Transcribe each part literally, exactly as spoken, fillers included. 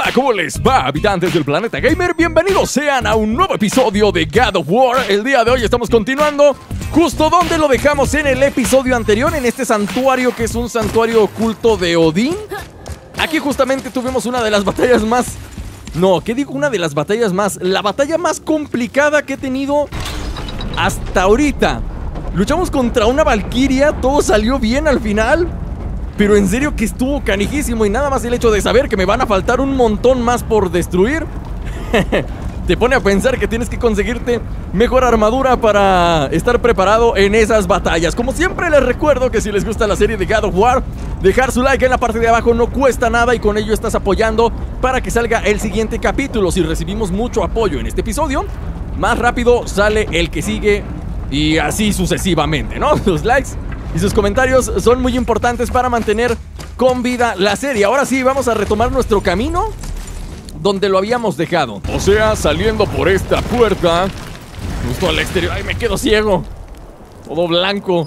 Hola, ¿cómo les va, habitantes del planeta gamer? Bienvenidos sean a un nuevo episodio de God of War. El día de hoy estamos continuando justo donde lo dejamos en el episodio anterior, en este santuario que es un santuario oculto de Odín. Aquí justamente tuvimos una de las batallas más... No, ¿qué digo? Una de las batallas más... La batalla más complicada que he tenido hasta ahorita. Luchamos contra una valquiria, todo salió bien al final, pero en serio que estuvo canijísimo. Y nada más el hecho de saber que me van a faltar un montón más por destruir te pone a pensar que tienes que conseguirte mejor armadura para estar preparado en esas batallas. Como siempre les recuerdo que si les gusta la serie de God of War, dejar su like en la parte de abajo no cuesta nada y con ello estás apoyando para que salga el siguiente capítulo. Si recibimos mucho apoyo en este episodio, más rápido sale el que sigue y así sucesivamente, ¿no? Los likes y sus comentarios son muy importantes para mantener con vida la serie. Ahora sí, vamos a retomar nuestro camino donde lo habíamos dejado. O sea, saliendo por esta puerta justo al exterior. ¡Ay, me quedo ciego! Todo blanco.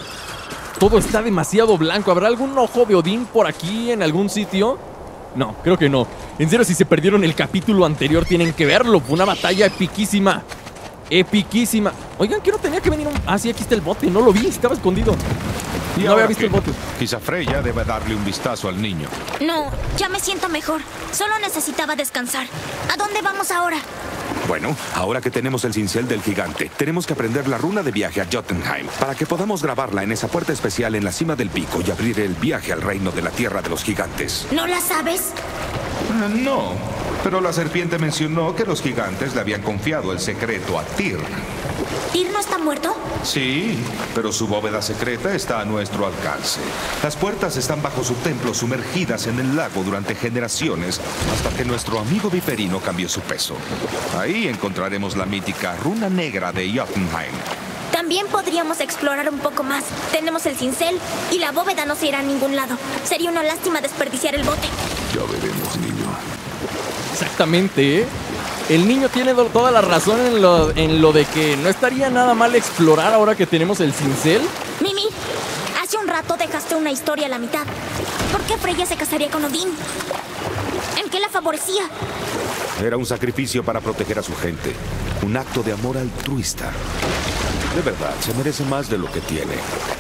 Todo está demasiado blanco. ¿Habrá algún ojo de Odín por aquí en algún sitio? No, creo que no. En serio, si se perdieron el capítulo anterior, tienen que verlo. Fue una batalla epiquísima. Epiquísima. Oigan, que no tenía que venir un... Ah, sí, aquí está el bote. No lo vi, estaba escondido. Y no había visto qué? el bote. Quizá Freya debe darle un vistazo al niño. No, ya me siento mejor. Solo necesitaba descansar. ¿A dónde vamos ahora? Bueno, ahora que tenemos el cincel del gigante, tenemos que aprender la runa de viaje a Jotunheim para que podamos grabarla en esa puerta especial en la cima del pico y abrir el viaje al reino de la tierra de los gigantes. ¿No la sabes? Eh, no, pero la serpiente mencionó que los gigantes le habían confiado el secreto a Tyr. ¿Tyr no está muerto? Sí, pero su bóveda secreta está a nuestro alcance. Las puertas están bajo su templo, sumergidas en el lago durante generaciones, hasta que nuestro amigo viperino cambió su peso. Ahí encontraremos la mítica runa negra de Jotunheim. También podríamos explorar un poco más. Tenemos el cincel y la bóveda no se irá a ningún lado. Sería una lástima desperdiciar el bote. Ya veremos, niño. Exactamente, ¿eh? El niño tiene do- toda la razón en lo, en lo de que no estaría nada mal explorar ahora que tenemos el cincel. Mimi, hace un rato dejaste una historia a la mitad. ¿Por qué Freya se casaría con Odín? ¿En qué la favorecía? Era un sacrificio para proteger a su gente. Un acto de amor altruista. De verdad, se merece más de lo que tiene.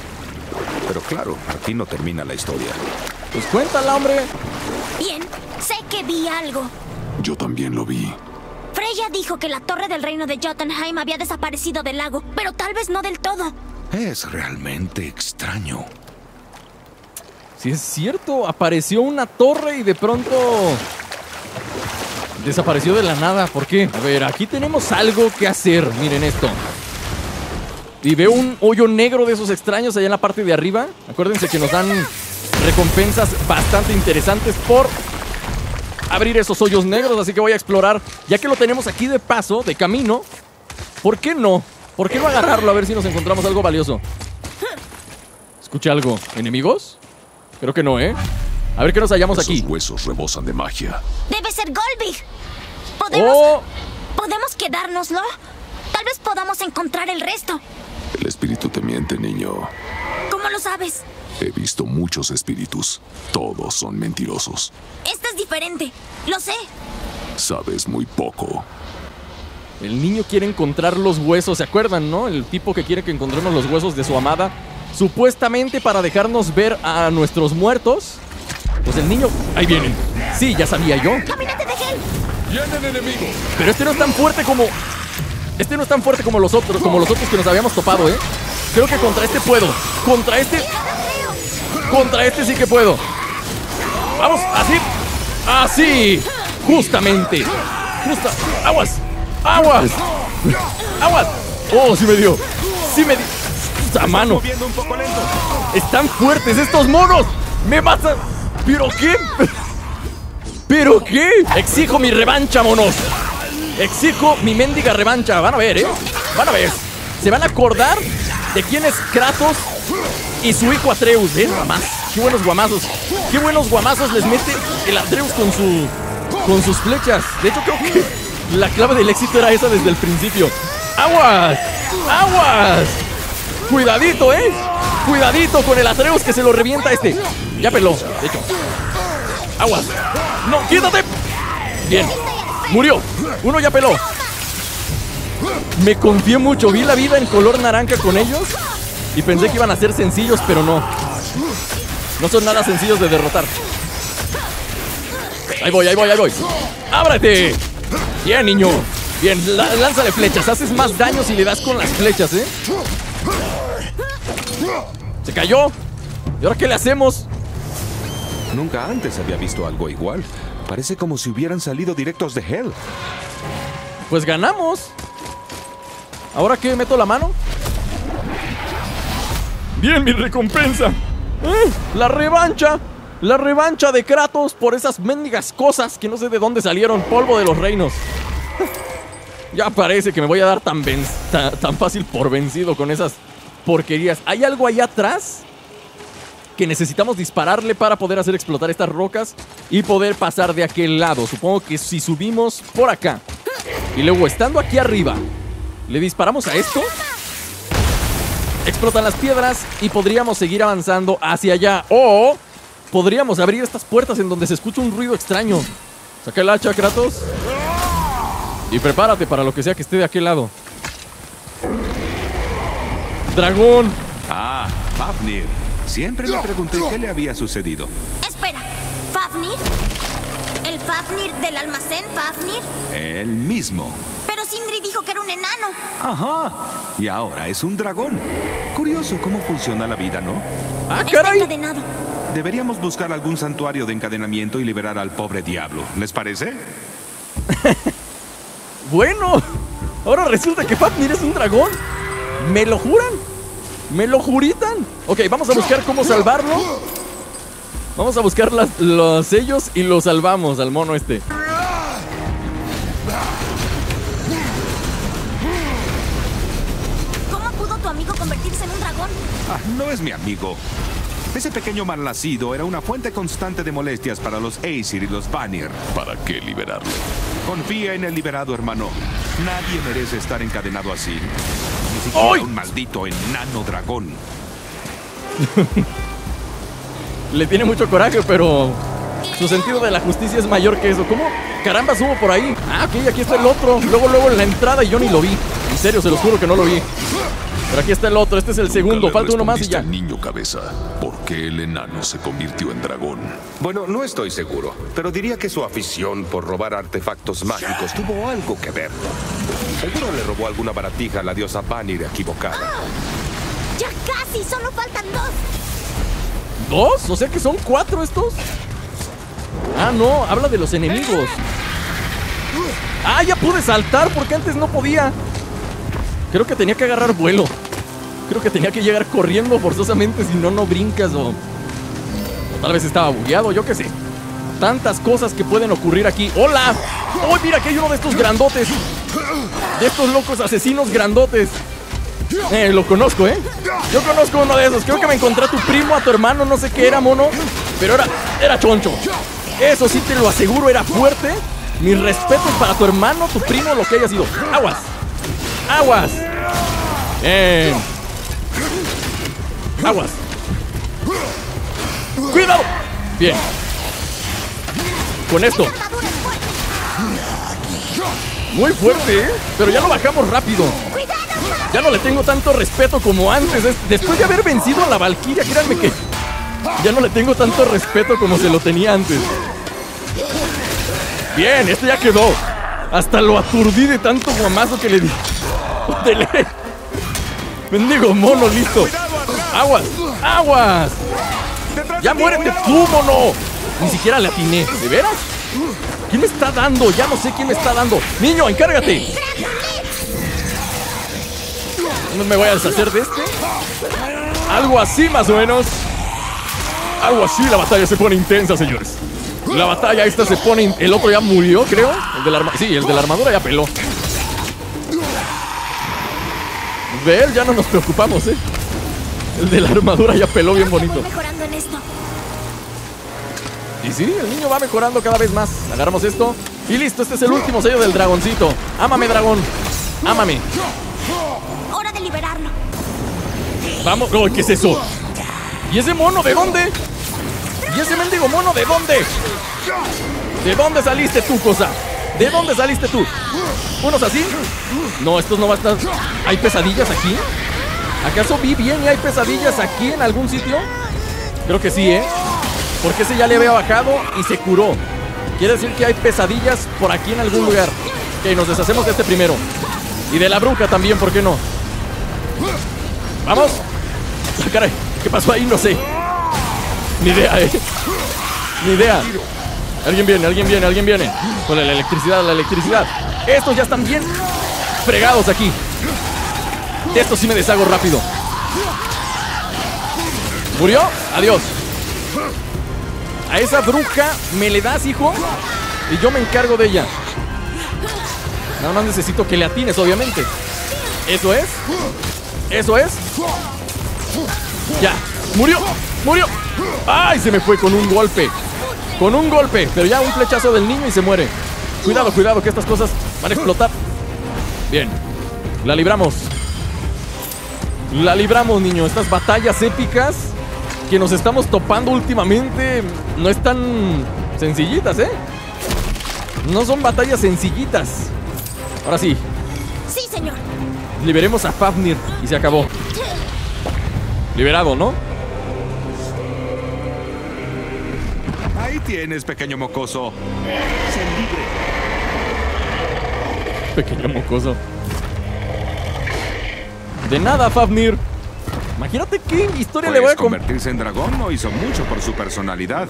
Pero claro, aquí no termina la historia. Pues cuéntala, hombre. Bien, sé que vi algo. Yo también lo vi. Freya dijo que la torre del reino de Jotunheim había desaparecido del lago, pero tal vez no del todo. Es realmente extraño. Si es cierto, apareció una torre y de pronto desapareció de la nada. ¿Por qué? A ver, aquí tenemos algo que hacer. Miren esto. Y veo un hoyo negro de esos extraños allá en la parte de arriba. Acuérdense que nos dan recompensas bastante interesantes por abrir esos hoyos negros, así que voy a explorar. Ya que lo tenemos aquí de paso, de camino, ¿por qué no? ¿Por qué no agarrarlo a ver si nos encontramos algo valioso? ¿Escuché algo? ¿Enemigos? Creo que no, ¿eh? A ver qué nos hallamos aquí. Esos huesos rebosan de magia. Debe ser Golbig. ¿Podemos, ¡Oh! ¿Podemos quedárnoslo? Tal vez podamos encontrar el resto. El espíritu te miente, niño. ¿Cómo lo sabes? He visto muchos espíritus. Todos son mentirosos. Este es diferente. Lo sé. Sabes muy poco. El niño quiere encontrar los huesos, ¿se acuerdan, no? El tipo que quiere que encontremos los huesos de su amada, supuestamente para dejarnos ver a nuestros muertos. Pues el niño... Ahí vienen. Sí, ya sabía yo. ¡Camínate de gel! ¡Vienen enemigos! Pero este no es tan fuerte como... Este no es tan fuerte como los otros, como los otros que nos habíamos topado, ¿eh? Creo que contra este puedo. Contra este... Contra este sí que puedo. Vamos, así. Así. Justamente. Justa. Aguas. Aguas. Aguas. Oh, sí me dio. Sí me dio. Puta mano. Moviendo un poco lento. Están fuertes estos monos. Me matan. ¿Pero qué? ¿Pero qué? Exijo mi revancha, monos. Exijo mi mendiga revancha. Van a ver, ¿eh? Van a ver. Se van a acordar de quién es Kratos y su hijo Atreus, ¿eh? Mamás. Qué buenos guamazos. Qué buenos guamazos les mete el Atreus con su... Con sus flechas. De hecho, creo que la clave del éxito era esa desde el principio. ¡Aguas! ¡Aguas! Cuidadito, ¿eh? Cuidadito con el Atreus que se lo revienta este. Ya peló, de hecho. Aguas. ¡No, quítate! Bien. Murió. Uno ya peló. Me confié mucho. Vi la vida en color naranja con ellos y pensé que iban a ser sencillos, pero no. No son nada sencillos de derrotar. Ahí voy, ahí voy, ahí voy. ¡Ábrete! Bien, niño. Bien, la- lánzale flechas. Haces más daño si le das con las flechas, ¿eh? Se cayó. ¿Y ahora qué le hacemos? Nunca antes había visto algo igual. Parece como si hubieran salido directos de Hell. Pues ganamos. ¿Ahora qué? ¿Meto la mano? Bien, mi recompensa. ¡Eh! La revancha. La revancha de Kratos por esas mendigas cosas que no sé de dónde salieron. Polvo de los reinos. Ya parece que me voy a dar tan, ven- ta- tan fácil por vencido con esas porquerías. ¿Hay algo allá atrás que necesitamos dispararle para poder hacer explotar estas rocas y poder pasar de aquel lado? Supongo que si subimos por acá y luego estando aquí arriba le disparamos a esto, explotan las piedras y podríamos seguir avanzando hacia allá. O podríamos abrir estas puertas en donde se escucha un ruido extraño. Saca el hacha, Kratos, y prepárate para lo que sea que esté de aquel lado. Dragón. Ah, Fafnir. Siempre me pregunté qué le había sucedido. Espera, ¿Fafnir? ¿El Fafnir del almacén, Fafnir? Él mismo. Pero Sindri dijo que era un enano. Ajá. Y ahora es un dragón. Curioso cómo funciona la vida, ¿no? Ah, Está caray. encadenado. Deberíamos buscar algún santuario de encadenamiento y liberar al pobre diablo. ¿Les parece? Bueno, ahora resulta que Fafnir es un dragón. ¿Me lo juran? ¿Me lo juritan? Ok, vamos a buscar cómo salvarlo. Vamos a buscar las- los sellos y lo salvamos al mono este. ¿Cómo pudo tu amigo convertirse en un dragón? Ah, no es mi amigo. Ese pequeño malnacido era una fuente constante de molestias para los Aesir y los Vanir. ¿Para qué liberarlo? Confía en el liberado, hermano. Nadie merece estar encadenado así. Ni siquiera ¡Ay! un maldito enano dragón. Le tiene mucho coraje, pero su sentido de la justicia es mayor que eso. ¿Cómo? Caramba, subo por ahí. Ah, ok, aquí está el otro. Luego, luego en la entrada y yo ni lo vi. En serio, se los juro que no lo vi. Pero aquí está el otro, este es el segundo. Nunca le Falta uno más y respondiste ya. al niño cabeza. ¿Por qué el enano se convirtió en dragón? Bueno, no estoy seguro, pero diría que su afición por robar artefactos mágicos tuvo algo que ver. Seguro le robó alguna baratija a la diosa Vanir equivocada. Ya casi, solo faltan dos. ¿Dos? O sea que son cuatro estos. Ah, no, habla de los enemigos. Ah, ya pude saltar porque antes no podía. Creo que tenía que agarrar vuelo. Creo que tenía que llegar corriendo forzosamente, si no, no brincas o... o tal vez estaba bugueado, yo qué sé. Tantas cosas que pueden ocurrir aquí. ¡Hola! ¡Oh, mira que hay uno de estos grandotes! De estos locos asesinos grandotes. Eh, lo conozco, ¿eh? Yo conozco uno de esos. Creo que me encontré a tu primo, a tu hermano, no sé qué era, mono. Pero era, era choncho. Eso sí te lo aseguro, era fuerte. Mis respetos para tu hermano, tu primo, lo que haya sido. ¡Aguas! ¡Aguas! Bien. ¡Aguas! ¡Cuidado! Bien. Con esto. Armadura es fuerte. Muy fuerte, ¿eh? Pero ya lo bajamos rápido. ¡Cuidado! Ya no le tengo tanto respeto como antes. Es- Después de haber vencido a la Valquiria, créanme que ya no le tengo tanto respeto como se lo tenía antes. Bien, este ya quedó. Hasta lo aturdí de tanto guamazo que le di. Dele. Mendigo mono, listo. ¡Aguas! ¡Aguas! ¡Ya muérete tú, mono! Ni siquiera le atiné. ¿De veras? ¿Quién me está dando? Ya no sé quién me está dando. ¡Niño, encárgate! No me voy a deshacer de este. Algo así, más o menos. Algo así, la batalla se pone intensa, señores. La batalla esta se pone... in- El otro ya murió, creo. El de la arma... Sí, el de la armadura ya peló. De él ya no nos preocupamos, ¿eh? El de la armadura ya peló bien bonito. Voy mejorando en esto. Y sí, el niño va mejorando cada vez más. Agarramos esto y listo, este es el último sello del dragoncito. Ámame, dragón. Ámame. Hora de liberarlo. Vamos. Oh, ¿qué es eso? ¿Y ese mono de dónde? ¿Y ese mendigo mono de dónde? ¿De dónde saliste tú, cosa? ¿De dónde saliste tú? ¿Unos así? No, estos no van a estar... ¿Hay pesadillas aquí? ¿Acaso vi bien y hay pesadillas aquí en algún sitio? Creo que sí, ¿eh? Porque ese ya le había bajado y se curó. Quiere decir que hay pesadillas por aquí en algún lugar. Ok, nos deshacemos de este primero. Y de la bruja también, ¿por qué no? ¡Vamos! Ah, caray, ¿qué pasó ahí? No sé. Ni idea, ¿eh? Ni idea. Alguien viene, alguien viene, alguien viene. Con la electricidad, la electricidad. Estos ya están bien fregados aquí. De estos sí me deshago rápido. ¿Murió? Adiós. A esa bruja me le das, hijo, y yo me encargo de ella. Nada más necesito que le atines, obviamente. Eso es. Eso es. Ya. Murió. Murió. ¡Ay! Se me fue con un golpe. Con un golpe. Pero ya un flechazo del niño y se muere. Cuidado, cuidado, que estas cosas van a explotar. Bien. La libramos. La libramos, niño. Estas batallas épicas que nos estamos topando últimamente no están sencillitas, ¿eh? No son batallas sencillitas. Ahora sí. Sí, señor. Liberemos a Fafnir y se acabó. Liberado, ¿no? Ahí tienes, pequeño mocoso. Sé libre. Pequeño mocoso. De nada, Fafnir. Imagínate qué historia Pues le voy a convertirse en dragón no hizo mucho por su personalidad.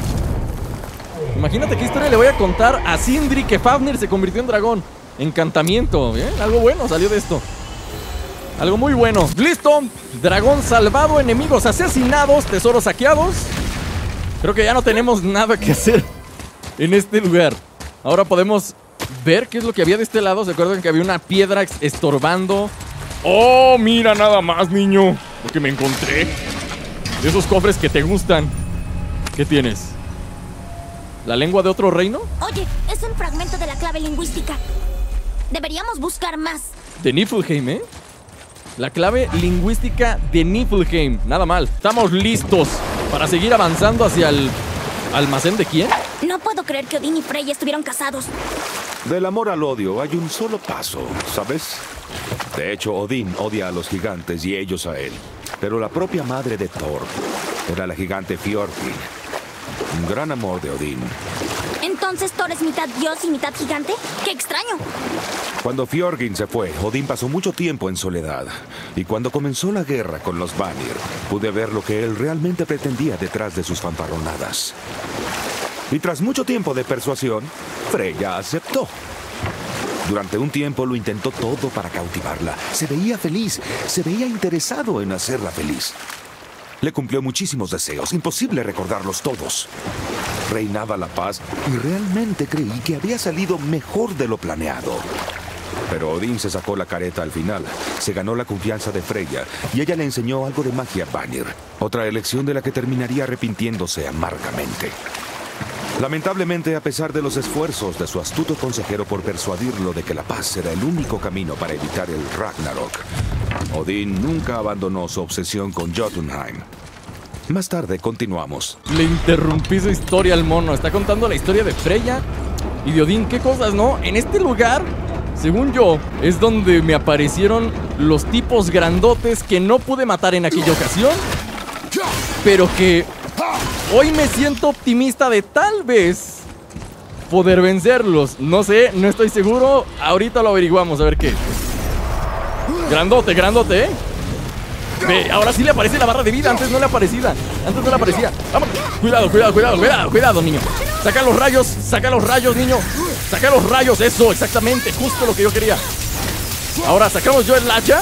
Imagínate qué historia le voy a contar a Sindri que Fafnir se convirtió en dragón. Encantamiento, ¿bien? Algo bueno salió de esto. Algo muy bueno. ¡Listo! Dragón salvado, enemigos asesinados, tesoros saqueados. Creo que ya no tenemos nada que hacer en este lugar. Ahora podemos ver qué es lo que había de este lado. ¿Se acuerdan que había una piedra estorbando? ¡Oh, mira nada más, niño! Lo que me encontré. De esos cofres que te gustan. ¿Qué tienes? ¿La lengua de otro reino? Oye, es un fragmento de la clave lingüística. Deberíamos buscar más. De Niflheim, ¿eh? La clave lingüística de Niflheim. Nada mal. Estamos listos para seguir avanzando hacia el almacén de quién. No puedo creer que Odín y Freyja estuvieron casados. Del amor al odio hay un solo paso, ¿sabes? De hecho, Odín odia a los gigantes y ellos a él. Pero la propia madre de Thor era la gigante Fjording. Un gran amor de Odín. ¿Entonces Thor es mitad dios y mitad gigante? ¡Qué extraño! Cuando Fjording se fue, Odín pasó mucho tiempo en soledad. Y cuando comenzó la guerra con los Vanir, pude ver lo que él realmente pretendía detrás de sus fanfarronadas. Y tras mucho tiempo de persuasión, Freyja aceptó. Durante un tiempo lo intentó todo para cautivarla. Se veía feliz, se veía interesado en hacerla feliz. Le cumplió muchísimos deseos, imposible recordarlos todos. Reinaba la paz y realmente creí que había salido mejor de lo planeado. Pero Odín se sacó la careta al final. Se ganó la confianza de Freyja y ella le enseñó algo de magia a Vanir. Otra elección de la que terminaría arrepintiéndose amargamente. Lamentablemente, a pesar de los esfuerzos de su astuto consejero por persuadirlo de que la paz era el único camino para evitar el Ragnarok, Odín nunca abandonó su obsesión con Jotunheim. Más tarde continuamos. Le interrumpí su historia al mono. Está contando la historia de Freyja y de Odín. ¿Qué cosas, no? En este lugar, según yo, es donde me aparecieron los tipos grandotes que no pude matar en aquella ocasión, pero que hoy me siento optimista de tal vez poder vencerlos. No sé, no estoy seguro. Ahorita lo averiguamos, a ver qué. Grandote, grandote, ¿eh? Ve, ahora sí le aparece la barra de vida. Antes no le aparecía. Antes no le aparecía. Vamos. Cuidado, cuidado, cuidado, cuidado, cuidado, niño. Saca los rayos, saca los rayos, niño. Saca los rayos, eso, exactamente. Justo lo que yo quería. Ahora sacamos yo el hacha.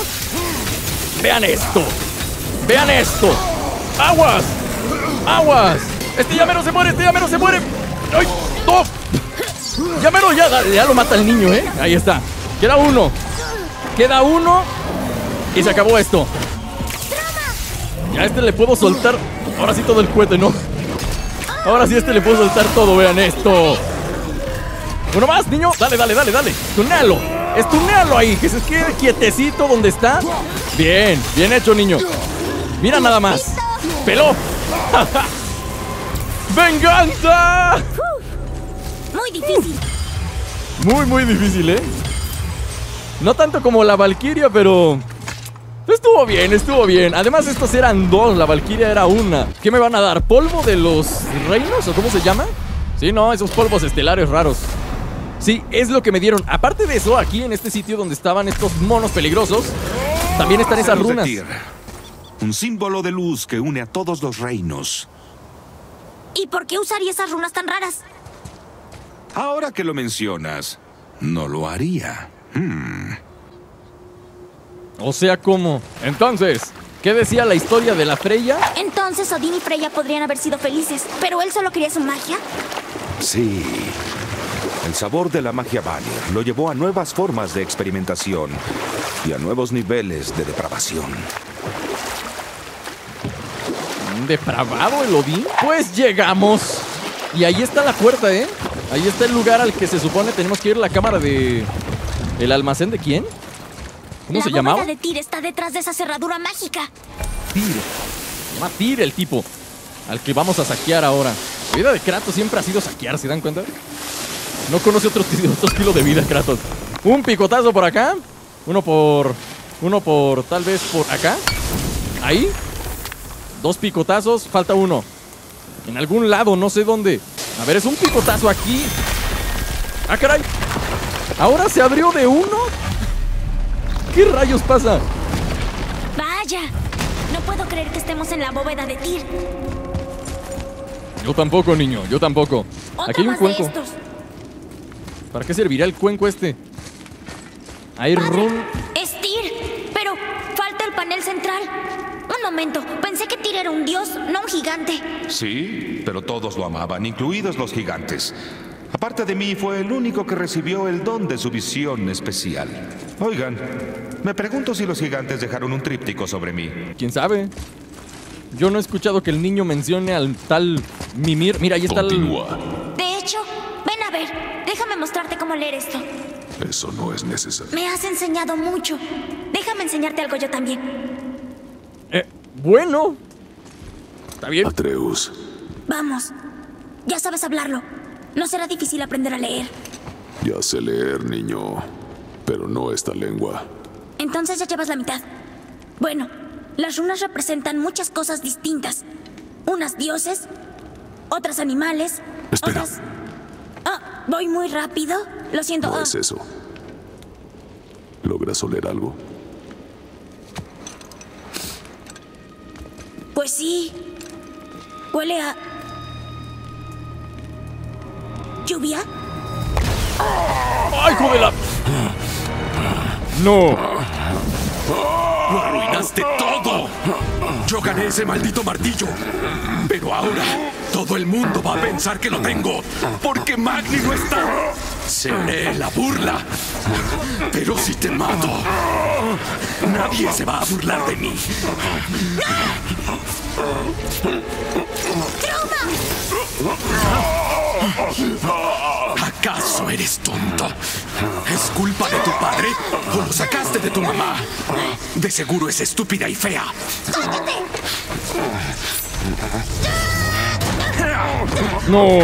Vean esto. Vean esto. ¡Aguas! ¡Aguas! Este llamero se muere, este llamero se muere. ¡Ay! ¡No! Llamero ya, ya lo mata el niño, ¿eh? Ahí está. Queda uno. Queda uno. Y se acabó esto. Ya a este le puedo soltar. Ahora sí todo el cohete, ¿no? Ahora sí a este le puedo soltar todo, vean esto. Uno más, niño. Dale, dale, dale, dale. Tunealo. Estunealo ahí, que se quede quietecito donde está. Bien, bien hecho, niño. Mira nada más. Peló. ¡Venganza! Muy, muy difícil, ¿eh? No tanto como la Valquiria, pero... estuvo bien, estuvo bien. Además, estos eran dos, la Valquiria era una. ¿Qué me van a dar? ¿Polvo de los reinos o cómo se llama? Sí, no, esos polvos estelares raros. Sí, es lo que me dieron. Aparte de eso, aquí en este sitio donde estaban estos monos peligrosos, también están esas Luz de runas. Tyr, un símbolo de luz que une a todos los reinos. ¿Y por qué usaría esas runas tan raras? Ahora que lo mencionas, no lo haría. Hmm. O sea, ¿cómo? Entonces, ¿qué decía la historia de la Freya? Entonces Odín y Freya podrían haber sido felices, pero él solo quería su magia. Sí. El sabor de la magia Vanir lo llevó a nuevas formas de experimentación y a nuevos niveles de depravación. ¿Depravado el Odín? Pues llegamos. Y ahí está la puerta, ¿eh? Ahí está el lugar al que se supone tenemos que ir, la cámara de... ¿El almacén de quién? ¿Cómo se llamaba? La bóveda de Tyr está detrás de esa cerradura mágica. Tyr. Se llama Tyr el tipo al que vamos a saquear ahora. La vida de Kratos siempre ha sido saquear, ¿se dan cuenta? No conoce otro, otro estilo de vida, Kratos. Un picotazo por acá. Uno por... Uno por... Tal vez por acá. Ahí. Dos picotazos. Falta uno. En algún lado, no sé dónde. A ver, es un picotazo aquí. ¡Ah, caray! ¿Ahora se abrió de uno? ¿Qué rayos pasa? Vaya, no puedo creer que estemos en la bóveda de Tyr. Yo tampoco, niño, yo tampoco. Otro Aquí hay un más de cuenco. estos. ¿Para qué servirá el cuenco este? Hay Padre, run... es Tyr, pero falta el panel central. Un momento, pensé que Tyr era un dios, no un gigante. Sí, pero todos lo amaban, incluidos los gigantes. Aparte de mí, fue el único que recibió el don de su visión especial. Oigan, me pregunto si los gigantes dejaron un tríptico sobre mí. ¿Quién sabe? Yo no he escuchado que el niño mencione al tal Mimir. Mira, ahí está Continúa. el... De hecho, ven a ver, déjame mostrarte cómo leer esto. Eso no es necesario. Me has enseñado mucho. Déjame enseñarte algo yo también. Eh, bueno. Está bien. Atreus, Vamos, ya sabes hablarlo. No será difícil aprender a leer. ya sé leer, niño, pero no esta lengua. Entonces ya llevas la mitad. Bueno, las runas representan muchas cosas distintas. Unas dioses, otras animales, Espera. otras... Ah, voy muy rápido. Lo siento. No Ah, es eso. ¿Logras oler algo? pues sí. Huele a... ¿Lluvia? ¡Ay, hijo de la... No. ¡Lo arruinaste todo! Yo gané ese maldito martillo. Pero ahora todo el mundo va a pensar que lo tengo. Porque Magni no está. Seré la burla. Pero si te mato, nadie se va a burlar de mí. ¿Acaso eres tonto? ¿Es culpa de tu padre o lo sacaste de tu mamá? De seguro es estúpida y fea. No.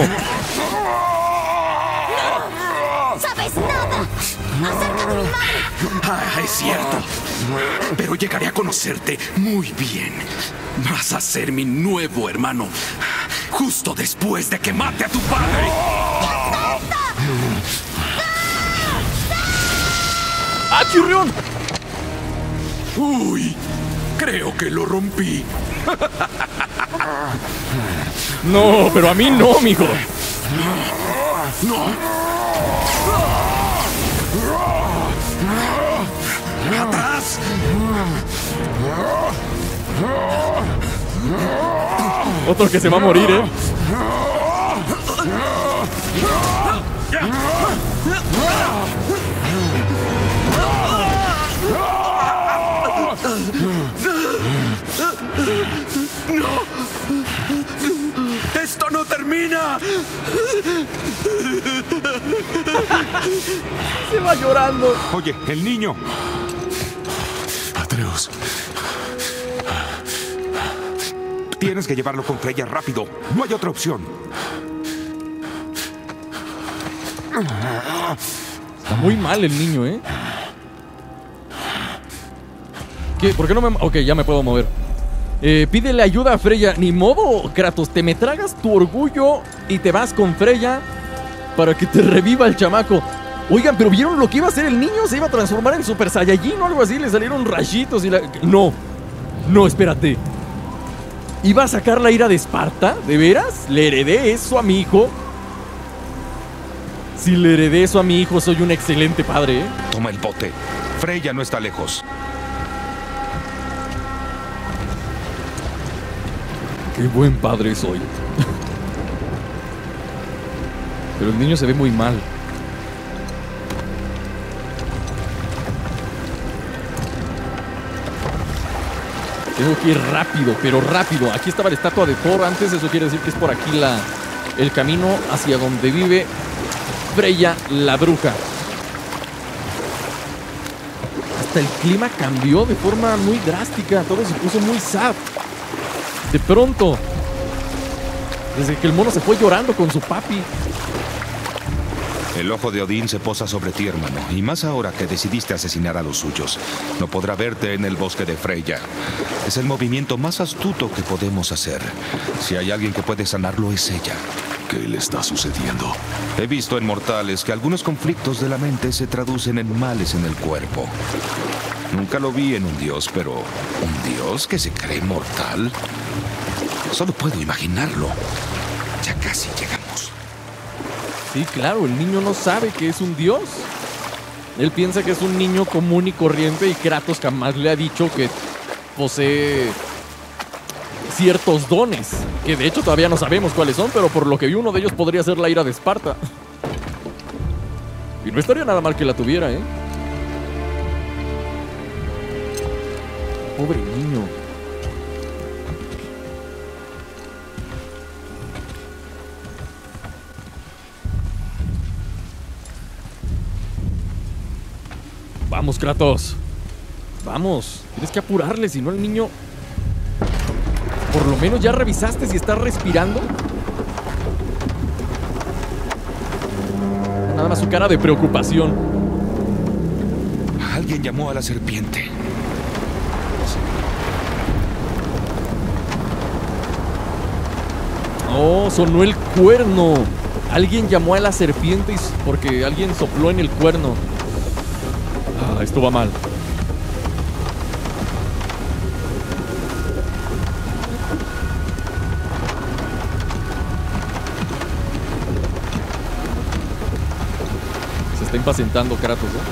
¿Sabes nada acerca de mi madre? Ah, es cierto. Pero llegaré a conocerte muy bien. Vas a ser mi nuevo hermano. Justo después de que mate a tu padre. ¡Ah, chirrión! Uy, creo que lo rompí. No, pero a mí no, mijo. No. ¡Atrás! Otro que se va a morir, ¿eh? ¡Esto no termina! Se va llorando. Oye, el niño. Atreus, Tienes que llevarlo con Freya rápido. No hay otra opción. Está muy mal el niño, ¿eh? ¿Qué? ¿Por qué no me...? Ok, ya me puedo mover. Eh, pídele ayuda a Freya. Ni modo, Kratos, te me tragas tu orgullo y te vas con Freya para que te reviva el chamaco. Oigan, ¿pero vieron lo que iba a hacer el niño? Se iba a transformar en Super Saiyajin o algo así. Le salieron rayitos y la... No, no, espérate. ¿Iba a sacar la ira de Esparta? ¿De veras? ¿Le heredé eso a mi hijo? Si le heredé eso a mi hijo, soy un excelente padre, ¿eh? Toma el bote. Freya no está lejos. Qué buen padre soy. Pero el niño se ve muy mal. Tengo que ir rápido, pero rápido. Aquí estaba la estatua de Thor antes. Eso quiere decir que es por aquí la, el camino hacia donde vive Freya, la bruja. Hasta el clima cambió de forma muy drástica. Todo se puso muy sad. De pronto, desde que el mono se fue llorando con su papi. El ojo de Odín se posa sobre ti, hermano, y más ahora que decidiste asesinar a los suyos. No podrá verte en el bosque de Freya. Es el movimiento más astuto que podemos hacer. Si hay alguien que puede sanarlo, es ella. ¿Qué le está sucediendo? He visto en mortales que algunos conflictos de la mente se traducen en males en el cuerpo. Nunca lo vi en un dios, pero ¿un dios que se cree mortal? Solo puedo imaginarlo. Ya casi llegamos. Sí, claro, el niño no sabe que es un dios. Él piensa que es un niño común y corriente y Kratos jamás le ha dicho que posee ciertos dones, que de hecho todavía no sabemos cuáles son, pero por lo que vi uno de ellos podría ser la ira de Esparta. Y no estaría nada mal que la tuviera, ¿eh? Pobre niño. Vamos, Kratos. Vamos. Tienes que apurarle, si no el niño... Por lo menos ya revisaste si está respirando. Nada más su cara de preocupación. Alguien llamó a la serpiente. Oh, sonó el cuerno. Alguien llamó a la serpiente porque alguien sopló en el cuerno. Ah, esto va mal. Se está impacientando Kratos, ¿eh?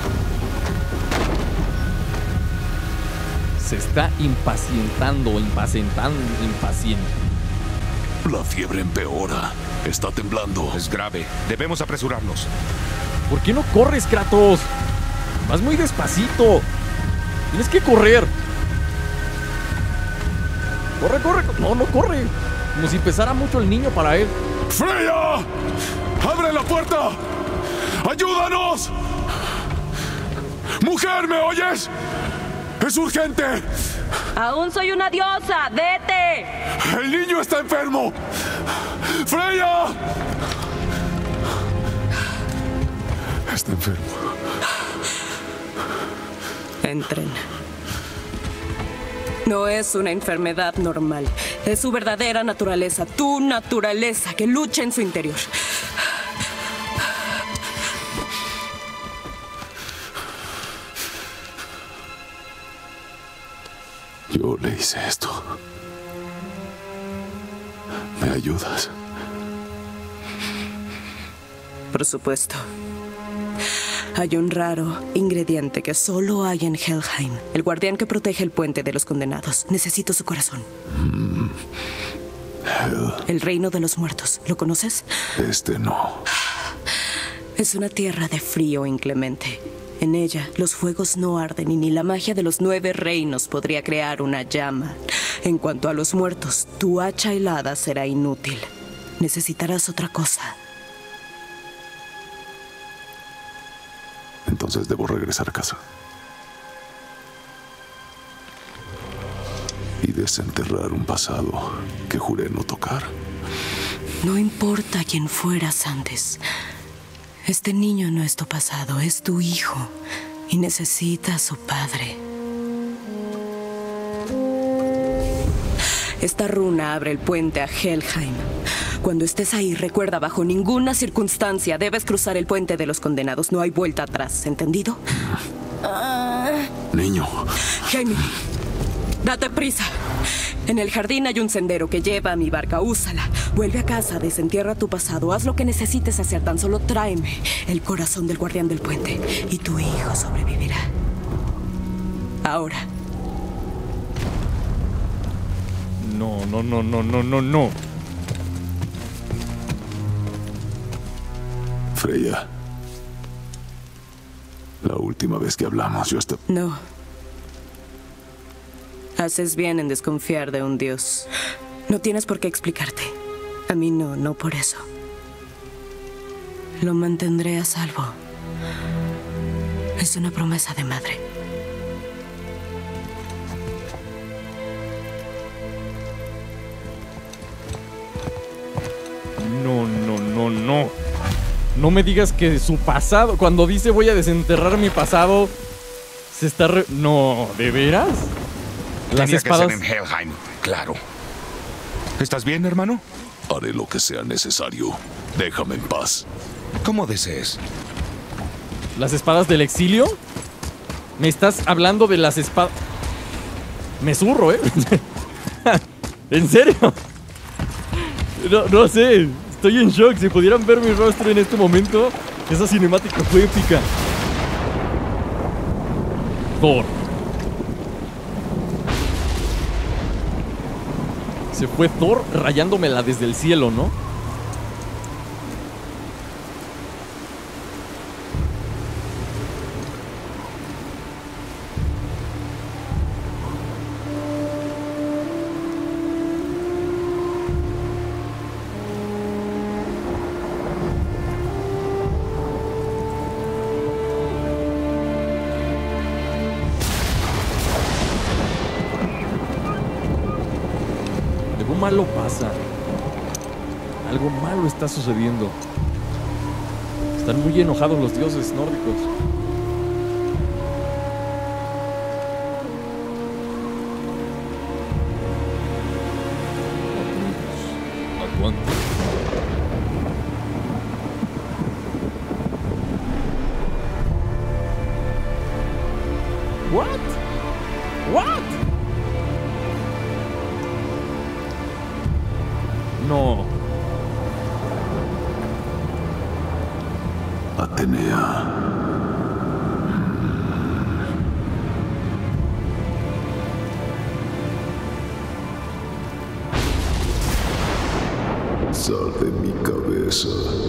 Se está impacientando, impacientando, impaciente. La fiebre empeora. Está temblando. Es grave. Debemos apresurarnos. ¿Por qué no corres, Kratos? Vas muy despacito. Tienes que correr. Corre, corre. No, no corre. Como si pesara mucho el niño para él. ¡Freya! ¡Abre la puerta! ¡Ayúdanos! ¡Mujer, ¿me oyes? ¡Es urgente! ¡Aún soy una diosa! ¡Vete! ¡El niño está enfermo! ¡Freya! Está enfermo. Entren. No es una enfermedad normal. Es su verdadera naturaleza, tu naturaleza, que lucha en su interior. Yo le hice esto. ¿Me ayudas? Por supuesto. Hay un raro ingrediente que solo hay en Helheim. El guardián que protege el puente de los condenados. Necesito su corazón. Mm. Hell. El reino de los muertos. ¿Lo conoces? Este no. Es una tierra de frío inclemente. En ella, los fuegos no arden y ni la magia de los nueve reinos podría crear una llama. En cuanto a los muertos, tu hacha helada será inútil. Necesitarás otra cosa. Entonces debo regresar a casa. Y desenterrar un pasado que juré no tocar. No importa quién fueras antes. Este niño no es tu pasado, es tu hijo. Y necesita a su padre. Esta runa abre el puente a Helheim. Cuando estés ahí, recuerda, bajo ninguna circunstancia debes cruzar el puente de los condenados. No hay vuelta atrás, ¿entendido? Niño. Jaime, date prisa. En el jardín hay un sendero que lleva a mi barca. Úsala. Vuelve a casa, desentierra tu pasado. Haz lo que necesites hacer. Tan solo tráeme el corazón del guardián del puente. Y tu hijo sobrevivirá. Ahora. No, no, no, no, no, no, no. Freya. La última vez que hablamos, yo estaba... No. Haces bien en desconfiar de un dios. No tienes por qué explicarte. A mí no, no por eso. Lo mantendré a salvo. Es una promesa de madre. No, no, no, no. No me digas que su pasado, cuando dice voy a desenterrar mi pasado, se está re... No, ¿de veras? Las Tenía espadas... que ser en Helheim, claro. ¿Estás bien, hermano? Haré lo que sea necesario. Déjame en paz. Como desees. ¿Las espadas del exilio? ¿Me estás hablando de las espadas? Me zurro, ¿eh? ¿En serio? No, no sé. Estoy en shock. Si pudieran ver mi rostro en este momento, esa cinemática fue épica. Thor. Se fue Thor rayándomela desde el cielo, ¿no? Malo pasa. Algo malo está sucediendo. Están muy enojados los dioses nórdicos. Aguante. What? What? No. Atenea. Sal de mi cabeza.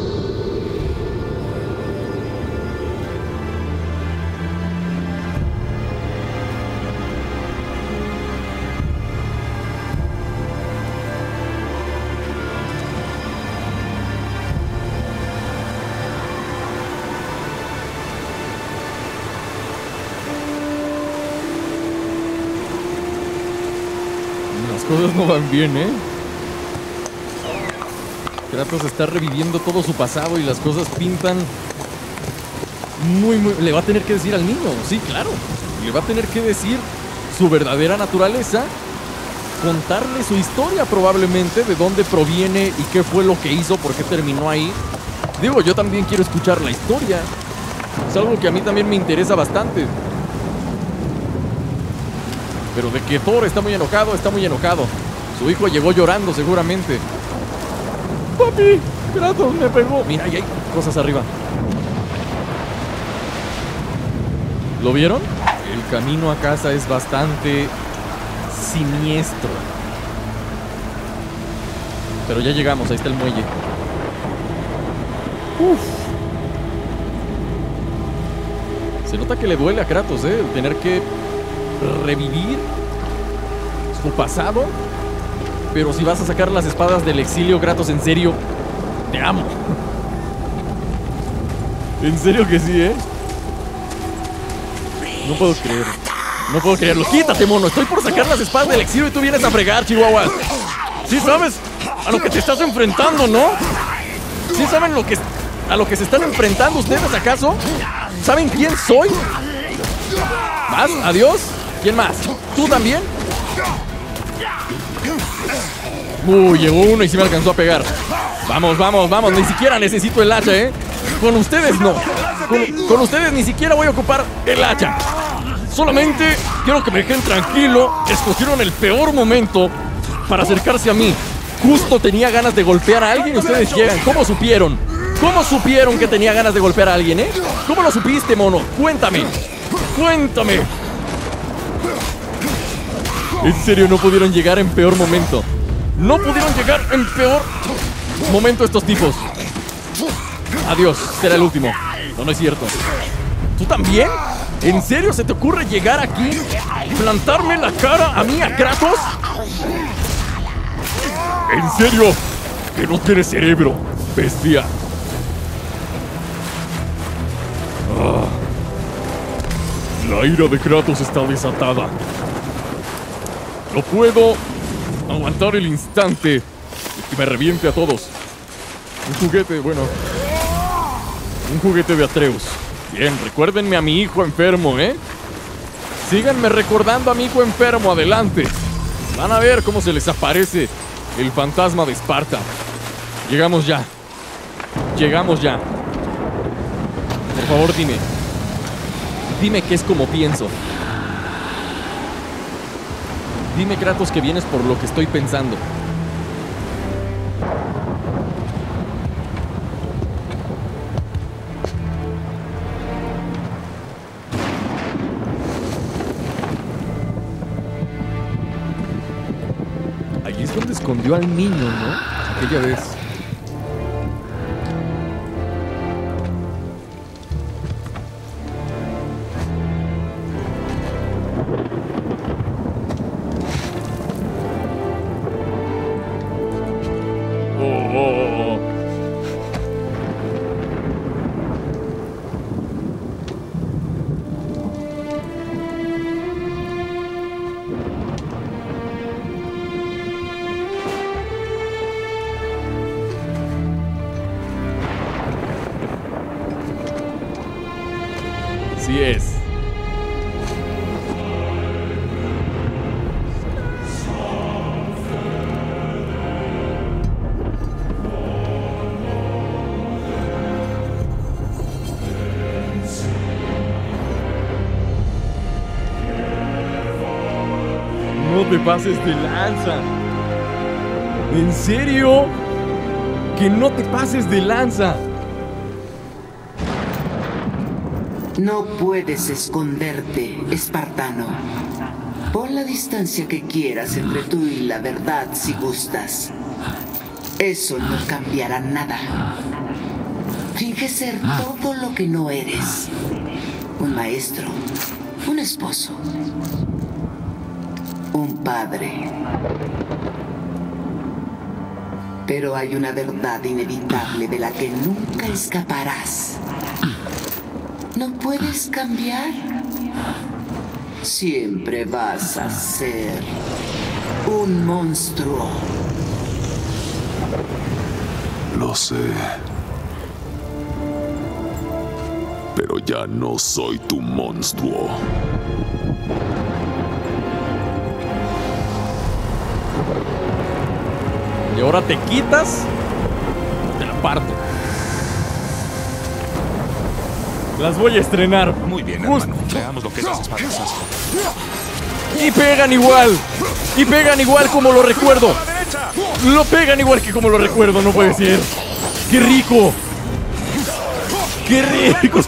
Cosas no van bien, ¿eh? Kratos está reviviendo todo su pasado y las cosas pintan muy, muy... Le va a tener que decir al niño, sí, claro. Le va a tener que decir su verdadera naturaleza, contarle su historia probablemente, de dónde proviene y qué fue lo que hizo, por qué terminó ahí. Digo, yo también quiero escuchar la historia. Es algo que a mí también me interesa bastante. Pero de que Thor está muy enojado, está muy enojado. Su hijo llegó llorando seguramente. ¡Papi! ¡Kratos me pegó! Mira, ahí hay cosas arriba. ¿Lo vieron? El camino a casa es bastante siniestro. Pero ya llegamos, ahí está el muelle. Uf. Se nota que le duele a Kratos, ¿eh? El tener que revivir su pasado. Pero si vas a sacar las espadas del exilio, Kratos, en serio, te amo. En serio que sí, ¿eh? No puedo creer. No puedo creerlo. Quítate, mono. Estoy por sacar las espadas del exilio y tú vienes a fregar, Chihuahua. Sí sabes a lo que te estás enfrentando, ¿no? Sí saben lo que... a lo que se están enfrentando ustedes, acaso? ¿Saben quién soy? ¿Más? ¿Adiós? ¿Quién más? ¿Tú también? Uy, llegó uno y sí me alcanzó a pegar. Vamos, vamos, vamos. Ni siquiera necesito el hacha, ¿eh? Con ustedes no. Con, con ustedes ni siquiera voy a ocupar el hacha. Solamente quiero que me dejen tranquilo. Escogieron el peor momento para acercarse a mí. Justo tenía ganas de golpear a alguien y ustedes llegan. ¿Cómo supieron? ¿Cómo supieron que tenía ganas de golpear a alguien, eh? ¿Cómo lo supiste, mono? Cuéntame. Cuéntame. En serio, no pudieron llegar en peor momento. No pudieron llegar en peor momento estos tipos. Adiós, será el último. No, no es cierto. ¿Tú también? ¿En serio se te ocurre llegar aquí? ¿Plantarme la cara a mí, a Kratos? ¿En serio? Que no tienes cerebro, bestia. Ah. La ira de Kratos está desatada. No puedo aguantar el instante de que me reviente a todos. Un juguete, bueno. Un juguete de Atreus. Bien, recuérdenme a mi hijo enfermo, ¿eh? Síganme recordando a mi hijo enfermo, adelante. Van a ver cómo se les aparece el fantasma de Esparta. Llegamos ya. Llegamos ya. Por favor, dime. Dime que es como pienso. Dime, Kratos, que vienes por lo que estoy pensando. Allí es donde escondió al niño, ¿no? Aquella vez. Así es. No te pases de lanza. ¿En serio? Que no te pases de lanza. No puedes esconderte, espartano. Pon la distancia que quieras entre tú y la verdad si gustas. Eso no cambiará nada. Finge ser todo lo que no eres. Un maestro, un esposo, un padre. Pero hay una verdad inevitable de la que nunca escaparás. ¿No puedes cambiar? Siempre vas a ser un monstruo. Lo sé. Pero ya no soy tu monstruo. Y ahora te quitas, te la parto. Las voy a estrenar. Muy bien, Just... hermano. Veamos lo que esas espadas hacen. Y pegan igual. Y pegan igual como lo recuerdo. Lo pegan igual que como lo recuerdo, no puede ser. ¡Qué rico! ¡Qué rico!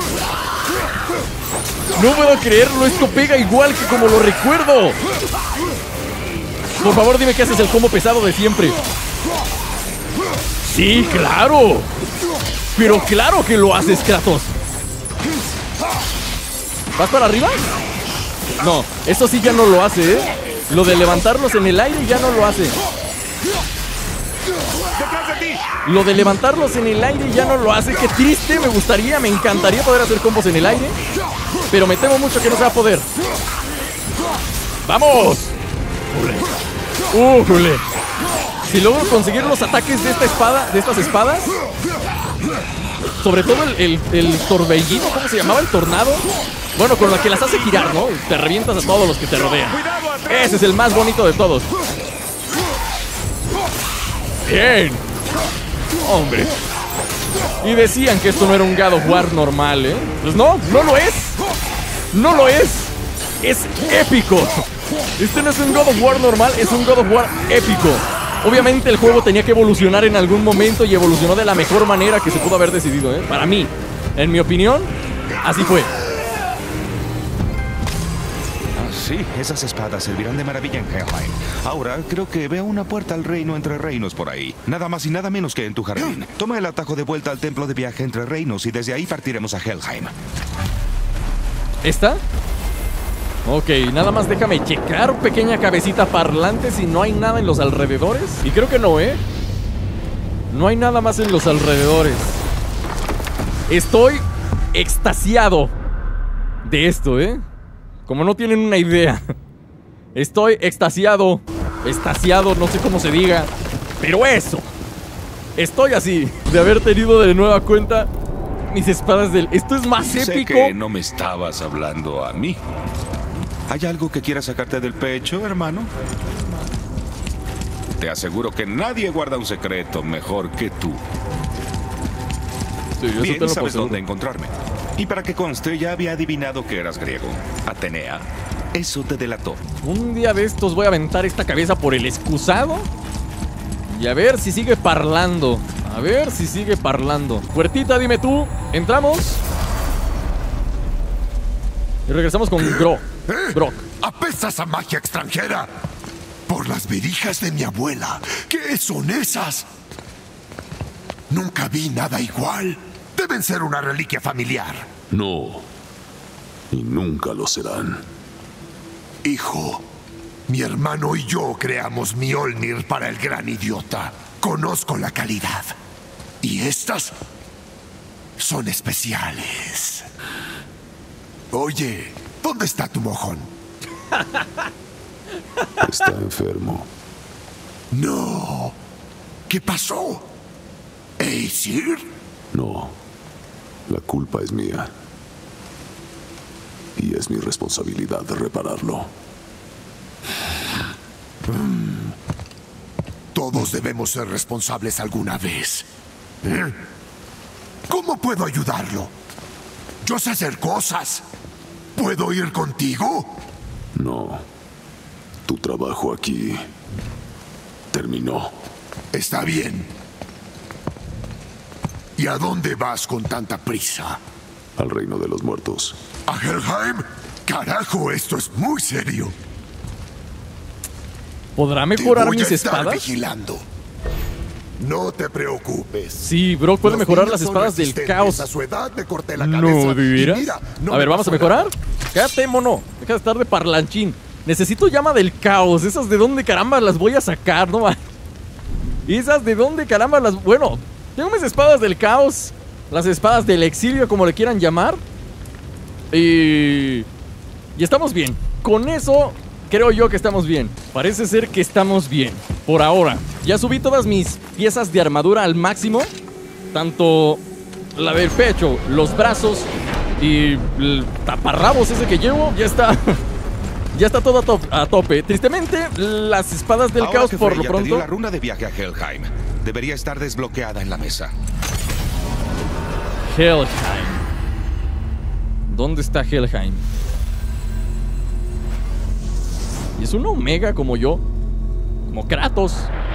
No puedo creerlo, esto pega igual que como lo recuerdo. Por favor, dime que haces el combo pesado de siempre. Sí, claro. Pero claro que lo haces, Kratos. ¿Vas para arriba? No, eso sí ya no lo hace, ¿eh? Lo de levantarlos en el aire ya no lo hace. Lo de levantarlos en el aire ya no lo hace. Qué triste, me gustaría, me encantaría poder hacer combos en el aire. Pero me temo mucho que no se va a poder. ¡Vamos! ¡Uh, jule! Si logro conseguir los ataques de esta espada, de estas espadas, Sobre todo el, el, el torbellino, ¿cómo se llamaba? El tornado. Bueno, con lo que las hace girar, ¿no? Te revientas a todos los que te rodean. Ese es el más bonito de todos. Bien. Hombre. Y decían que esto no era un God of War normal, ¿eh? Pues no, no lo es. No lo es. Es épico. Este no es un God of War normal, es un God of War épico. Obviamente el juego tenía que evolucionar en algún momento y evolucionó de la mejor manera que se pudo haber decidido, ¿eh? Para mí, en mi opinión, así fue. Sí, esas espadas servirán de maravilla en Helheim. Ahora creo que veo una puerta al reino entre reinos por ahí. Nada más y nada menos que en tu jardín. Toma el atajo de vuelta al templo de viaje entre reinos y desde ahí partiremos a Helheim. ¿Esta? Ok, nada más déjame checar, pequeña cabecita parlante, si no hay nada en los alrededores. Y creo que no, ¿eh? No hay nada más en los alrededores. Estoy extasiado de esto, ¿eh? Como no tienen una idea. Estoy extasiado. Extasiado, no sé cómo se diga. Pero eso. Estoy así, de haber tenido de nueva cuenta mis espadas del... Esto es más sé épico. Que no me estabas hablando a mí. ¿Hay algo que quieras sacarte del pecho, hermano? Te aseguro que nadie guarda un secreto mejor que tú. Sí, eso Bien, te lo sabes puedo. dónde encontrarme. Y para que conste, ya había adivinado que eras griego. Atenea. Eso te delató. Un día de estos voy a aventar esta cabeza por el excusado. Y a ver si sigue parlando. A ver si sigue parlando. Puertita, dime tú. ¿Entramos? Y regresamos con Gro. Brock. ¡Apestas a magia extranjera! Por las verijas de mi abuela. ¿Qué son esas? Nunca vi nada igual. Deben ser una reliquia familiar. No. Y nunca lo serán. Hijo, mi hermano y yo creamos Mjolnir para el gran idiota. Conozco la calidad. Y estas son especiales. Oye, ¿dónde está tu mojón? Está enfermo. No. ¿Qué pasó? ¿Aesir? No. La culpa es mía. Y es mi responsabilidad de repararlo. Mm. Todos debemos ser responsables alguna vez. ¿Eh? ¿Cómo puedo ayudarlo? Yo sé hacer cosas. ¿Puedo ir contigo? No. Tu trabajo aquí terminó. Está bien. ¿Y a dónde vas con tanta prisa? Al reino de los muertos. ¿A Helheim? Carajo, esto es muy serio. ¿Podrá mejorar Te voy mis a estar espadas? vigilando. No te preocupes. Sí, Brock puede Los mejorar niños las son espadas del resistentes. caos. A su edad me corté la cabeza. No, ¿de y veras? mira, no a me ver, ¿vamos a pasó mejorar? nada. Cállate, mono. Deja de estar de parlanchín. Necesito llama del caos. ¿Esas de dónde caramba las voy a sacar? No, ¿esas de dónde caramba las...? Bueno, tengo mis espadas del caos. Las espadas del exilio, como le quieran llamar. Y... Y estamos bien. Con eso, creo yo que estamos bien. Parece ser que estamos bien. Por ahora. Ya subí todas mis piezas de armadura al máximo. Tanto la del pecho, los brazos y el taparrabos ese que llevo. Ya está. Ya está todo a, to a tope. Tristemente, las espadas del Ahora caos que por Freya lo te dio pronto... la runa de viaje a Helheim. Debería estar desbloqueada en la mesa. Helheim. ¿Dónde está Helheim? Y es una omega como yo. Como Kratos.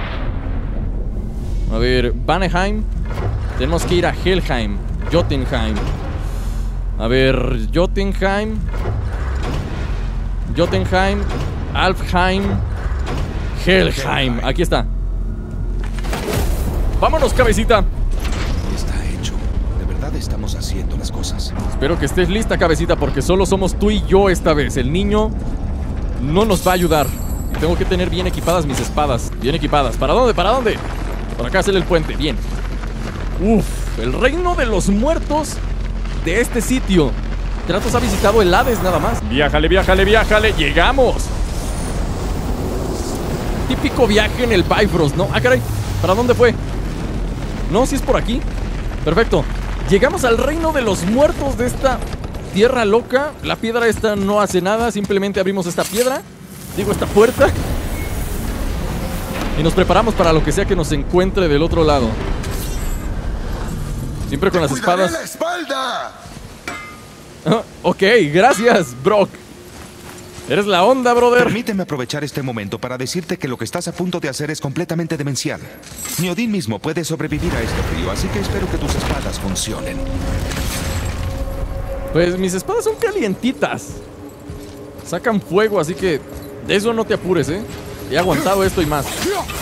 A ver, Vanaheim. Tenemos que ir a Helheim. Jotunheim. A ver, Jotunheim. Jotunheim. Alfheim. Helheim. Aquí está. Vámonos, cabecita. Está hecho. De verdad estamos haciendo las cosas. Espero que estés lista, cabecita, porque solo somos tú y yo esta vez. El niño no nos va a ayudar. Tengo que tener bien equipadas mis espadas. Bien equipadas. ¿Para dónde? ¿Para dónde? Por acá hacer el puente. Bien. Uf, el reino de los muertos de este sitio. Kratos ha visitado el Hades nada más. Viájale, viájale, viájale. Llegamos. Típico viaje en el Bifrost, ¿no? Ah, caray. ¿Para dónde fue? No, si es por aquí. Perfecto. Llegamos al reino de los muertos de esta tierra loca. La piedra esta no hace nada. Simplemente abrimos esta piedra. Digo, esta puerta. Y nos preparamos para lo que sea que nos encuentre del otro lado. Siempre con las espadas. ¡La espalda! Oh, ok, gracias, Brock. Eres la onda, brother. Permíteme aprovechar este momento para decirte que lo que estás a punto de hacer es completamente demencial. Ni Odín mismo puede sobrevivir a este frío, así que espero que tus espadas funcionen. Pues mis espadas son calientitas. Sacan fuego, así que de eso no te apures, ¿eh? He aguantado esto y más.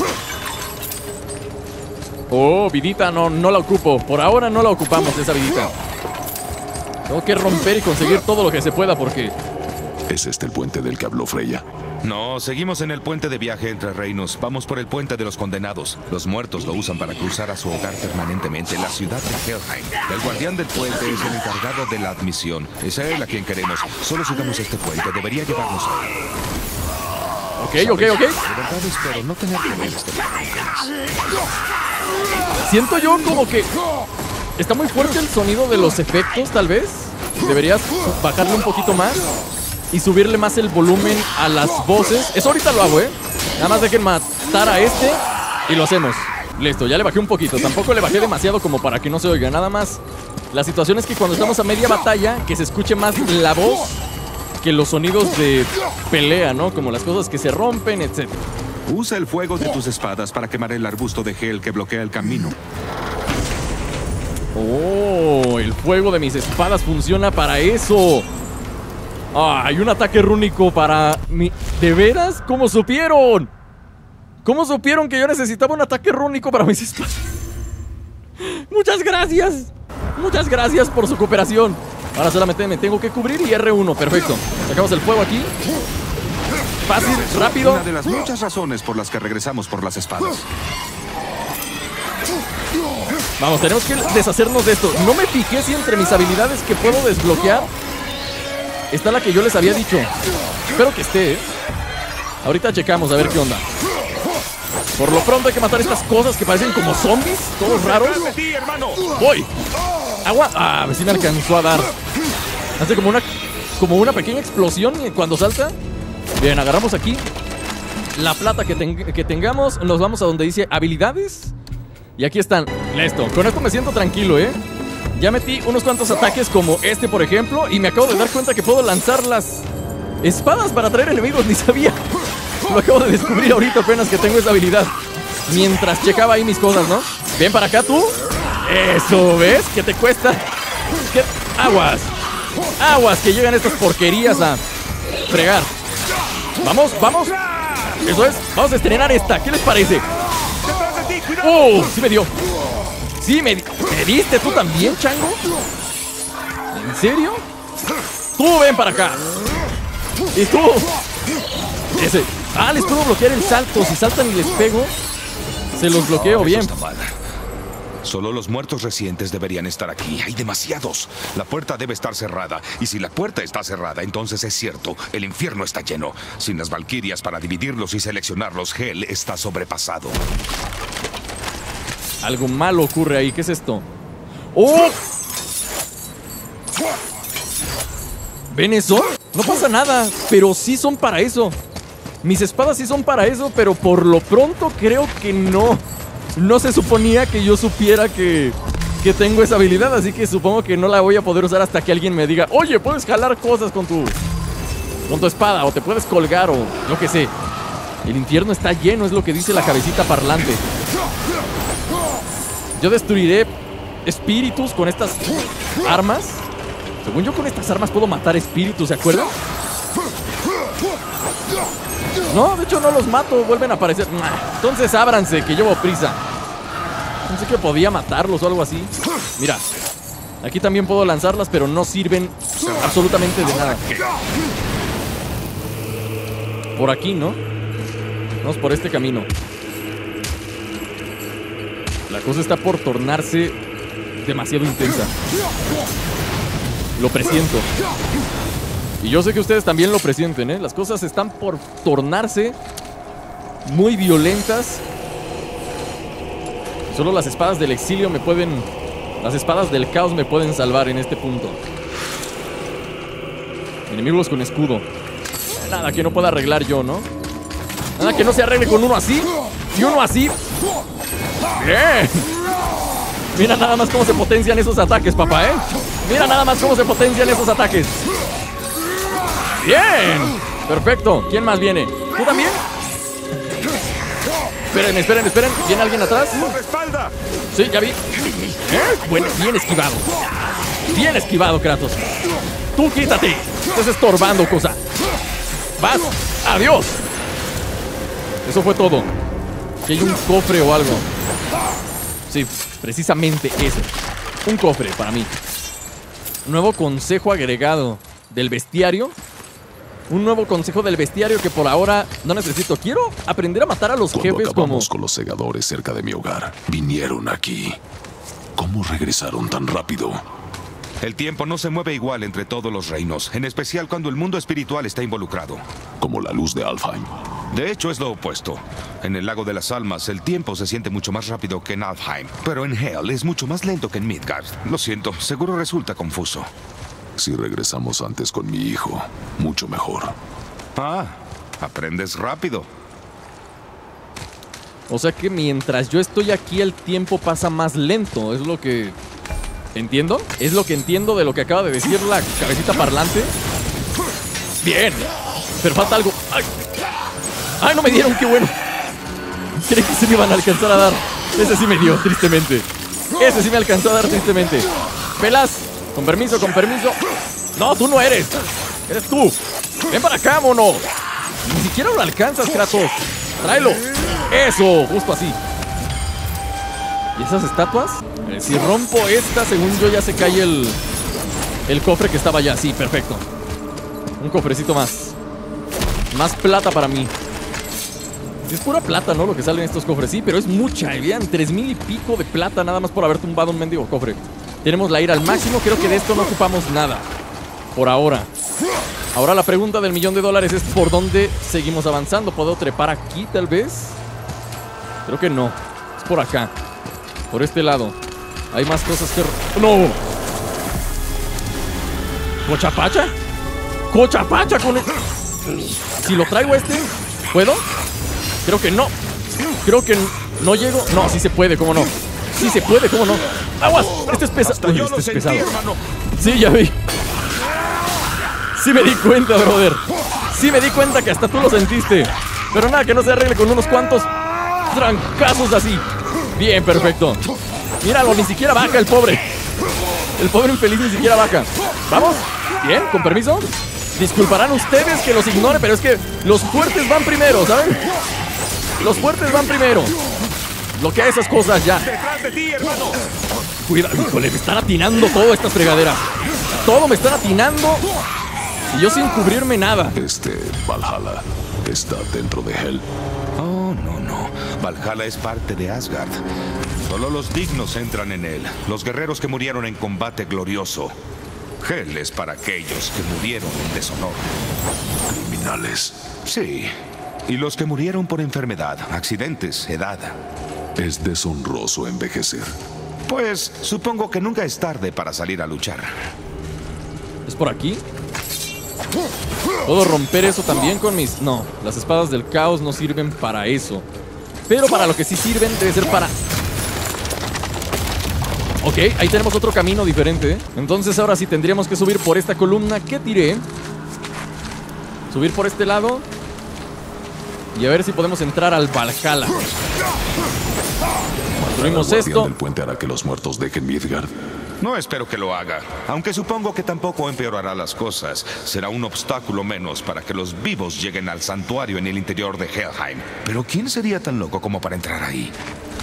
Oh, vidita, no, no la ocupo. Por ahora no la ocupamos, esa vidita. Tengo que romper y conseguir todo lo que se pueda porque... ¿Es este el puente del que habló Freya? No, seguimos en el puente de viaje entre reinos. Vamos por el puente de los condenados. Los muertos lo usan para cruzar a su hogar permanentemente, la ciudad de Helheim. El guardián del puente es el encargado de la admisión. Es a él a quien queremos. Solo sigamos este puente. Debería llevarnos a él. Ok, ok, ok. De verdad espero no tener que ver este plan. Siento yo como que está muy fuerte el sonido de los efectos, tal vez. Deberías bajarle un poquito más y subirle más el volumen a las voces. Eso ahorita lo hago, ¿eh? Nada más dejen matar a este y lo hacemos. Listo, ya le bajé un poquito. Tampoco le bajé demasiado como para que no se oiga. Nada más. La situación es que cuando estamos a media batalla, que se escuche más la voz que los sonidos de pelea, ¿no? Como las cosas que se rompen, etcétera. Usa el fuego de tus espadas para quemar el arbusto de Hel que bloquea el camino. Oh, el fuego de mis espadas funciona para eso. Ah, hay un ataque rúnico para mi... ¿De veras? ¿Cómo supieron? ¿Cómo supieron que yo necesitaba un ataque rúnico para mis espadas? Muchas gracias. Muchas gracias por su cooperación. Ahora solamente me tengo que cubrir y erre uno, perfecto. Sacamos el fuego aquí. Fácil, rápido. Una de las muchas razones por las que regresamos por las espadas. Vamos, tenemos que deshacernos de esto. No me fijé si entre mis habilidades que puedo desbloquear está la que yo les había dicho. Espero que esté, ¿eh? Ahorita checamos a ver qué onda. Por lo pronto hay que matar estas cosas que parecen como zombies, todos raros. ¡Voy! ¡Agua! Ah, sí me alcanzó a dar. Hace como una, como una pequeña explosión cuando salta. Bien, agarramos aquí la plata que, ten, que tengamos. Nos vamos a donde dice habilidades. Y aquí están. Listo. Con esto me siento tranquilo, ¿eh? Ya metí unos cuantos ataques como este, por ejemplo. Y me acabo de dar cuenta que puedo lanzar las espadas para atraer enemigos. Ni sabía. Lo acabo de descubrir ahorita apenas que tengo esa habilidad. Mientras checaba ahí mis cosas, ¿no? Ven para acá tú. Eso, ¿ves? ¿Qué te cuesta? ¿Qué? Aguas. Aguas que llegan estas porquerías a fregar. Vamos, vamos. Eso es. Vamos a estrenar esta. ¿Qué les parece? ¡Oh! Sí me dio. Sí me, me diste tú también, chango. ¿En serio? Tú ven para acá. Y tú. Ese. Ah, les puedo bloquear el salto. Si saltan y les pego, se los bloqueo no, bien. Está mal. Solo los muertos recientes deberían estar aquí. Hay demasiados. La puerta debe estar cerrada. Y si la puerta está cerrada, entonces es cierto. El infierno está lleno. Sin las valquirias para dividirlos y seleccionarlos, Hel está sobrepasado. Algo malo ocurre ahí. ¿Qué es esto? ¡Oh! ¿Ven eso? No pasa nada. Pero sí son para eso. Mis espadas sí son para eso. Pero por lo pronto creo que no. No se suponía que yo supiera que, que tengo esa habilidad, así que supongo que no la voy a poder usar hasta que alguien me diga: oye, puedes jalar cosas con tu, con tu espada, o te puedes colgar, o yo qué sé. El infierno está lleno, es lo que dice la cabecita parlante. Yo destruiré espíritus con estas armas. Según yo, con estas armas puedo matar espíritus, ¿se acuerdan? No, de hecho no los mato, vuelven a aparecer. Entonces ábranse, que llevo prisa. Pensé que podía matarlos o algo así. Mira, aquí también puedo lanzarlas, pero no sirven absolutamente de nada. Por aquí, ¿no? Vamos por este camino. La cosa está por tornarse demasiado intensa. Lo presiento. Y yo sé que ustedes también lo presienten, ¿eh? Las cosas están por tornarse muy violentas. Solo las espadas del exilio me pueden Las espadas del caos me pueden salvar en este punto. Enemigos con escudo. Nada que no pueda arreglar yo, ¿no? Nada que no se arregle con uno así y uno así. ¡Bien! Mira nada más cómo se potencian esos ataques, papá, ¿eh? Mira nada más cómo se potencian esos ataques. ¡Bien! Perfecto. ¿Quién más viene? ¿Tú también? Esperen, esperen, esperen. ¿Viene alguien atrás? ¡Por la espalda! Sí, ya vi. ¿Eh? Bueno, bien esquivado. Bien esquivado, Kratos. Tú quítate. Estás estorbando, cosa. Vas. Adiós. Eso fue todo. Que hay un cofre o algo. Sí, precisamente eso. Un cofre para mí. Nuevo consejo agregado del bestiario. Un nuevo consejo del bestiario que por ahora no necesito. Quiero aprender a matar a los Cuando jefes acabamos como... con los segadores cerca de mi hogar, vinieron aquí. ¿Cómo regresaron tan rápido? El tiempo no se mueve igual entre todos los reinos, en especial cuando el mundo espiritual está involucrado. Como la luz de Alfheim. De hecho, es lo opuesto. En el Lago de las Almas, el tiempo se siente mucho más rápido que en Alfheim. Pero en Hell es mucho más lento que en Midgard. Lo siento, seguro resulta confuso. Si regresamos antes con mi hijo, mucho mejor. Ah, aprendes rápido. O sea que mientras yo estoy aquí el tiempo pasa más lento. Es lo que... ¿Entiendo? Es lo que entiendo de lo que acaba de decir la cabecita parlante. Bien. Pero falta algo. ¡Ay! ¡Ay, no me dieron! ¡Qué bueno! Creí que se me iban a alcanzar a dar. Ese sí me dio, tristemente. Ese sí me alcanzó a dar, tristemente. Pelas. Con permiso, con permiso. No, tú no eres. Eres tú. Ven para acá, mono. Ni siquiera lo alcanzas, Kratos. Tráelo. Eso, justo así. ¿Y esas estatuas? Eh, si rompo esta, según yo ya se cae el El cofre que estaba allá. Sí, perfecto. Un cofrecito más. Más plata para mí. Es pura plata, ¿no? Lo que sale en estos cofres. Sí, pero es mucha. Vean, tres mil y pico de plata nada más por haber tumbado un mendigo cofre. Tenemos la ira al máximo. Creo que de esto no ocupamos nada por ahora. Ahora la pregunta del millón de dólares es ¿por dónde seguimos avanzando? ¿Puedo trepar aquí, tal vez? Creo que no. Es por acá. Por este lado. Hay más cosas que... ¡No! ¿Cochapacha? ¡Cochapacha con el... Si lo traigo a este, ¿puedo? Creo que no. Creo que no llego. No, sí se puede, ¿cómo no? Sí se puede, ¿cómo no? ¡Aguas! Este es pesado. Uy, este es pesado. Sí, ya vi. Sí me di cuenta, brother. Sí me di cuenta que hasta tú lo sentiste. Pero nada, que no se arregle con unos cuantos trancazos así. Bien, perfecto. Míralo, ni siquiera baja el pobre. El pobre infeliz ni siquiera baja. ¿Vamos? Bien, con permiso. Disculparán ustedes que los ignore, pero es que los fuertes van primero, ¿saben? Los fuertes van primero. Bloquea esas cosas ya. ¡Detrás de ti, hermano! Cuidado, híjole, me están atinando todo estas fregaderas. Todo me están atinando. Y yo sin cubrirme nada. Este Valhalla está dentro de Hell. Oh, no, no. Valhalla es parte de Asgard. Solo los dignos entran en él. Los guerreros que murieron en combate glorioso. Hell es para aquellos que murieron en deshonor. ¿Criminales? Sí. Y los que murieron por enfermedad, accidentes, edad. Es deshonroso envejecer. Pues supongo que nunca es tarde para salir a luchar. ¿Es por aquí? ¿Puedo romper eso también con mis...? No, las espadas del caos no sirven para eso. Pero para lo que sí sirven debe ser para... Ok, ahí tenemos otro camino diferente. Entonces ahora sí tendríamos que subir por esta columna que tiré. Subir por este lado. Y a ver si podemos entrar al Valhalla. Construimos esto. ¿El puente hará que los muertos dejen Midgard? No espero que lo haga, aunque supongo que tampoco empeorará las cosas. Será un obstáculo menos para que los vivos lleguen al santuario en el interior de Helheim. Pero ¿quién sería tan loco como para entrar ahí?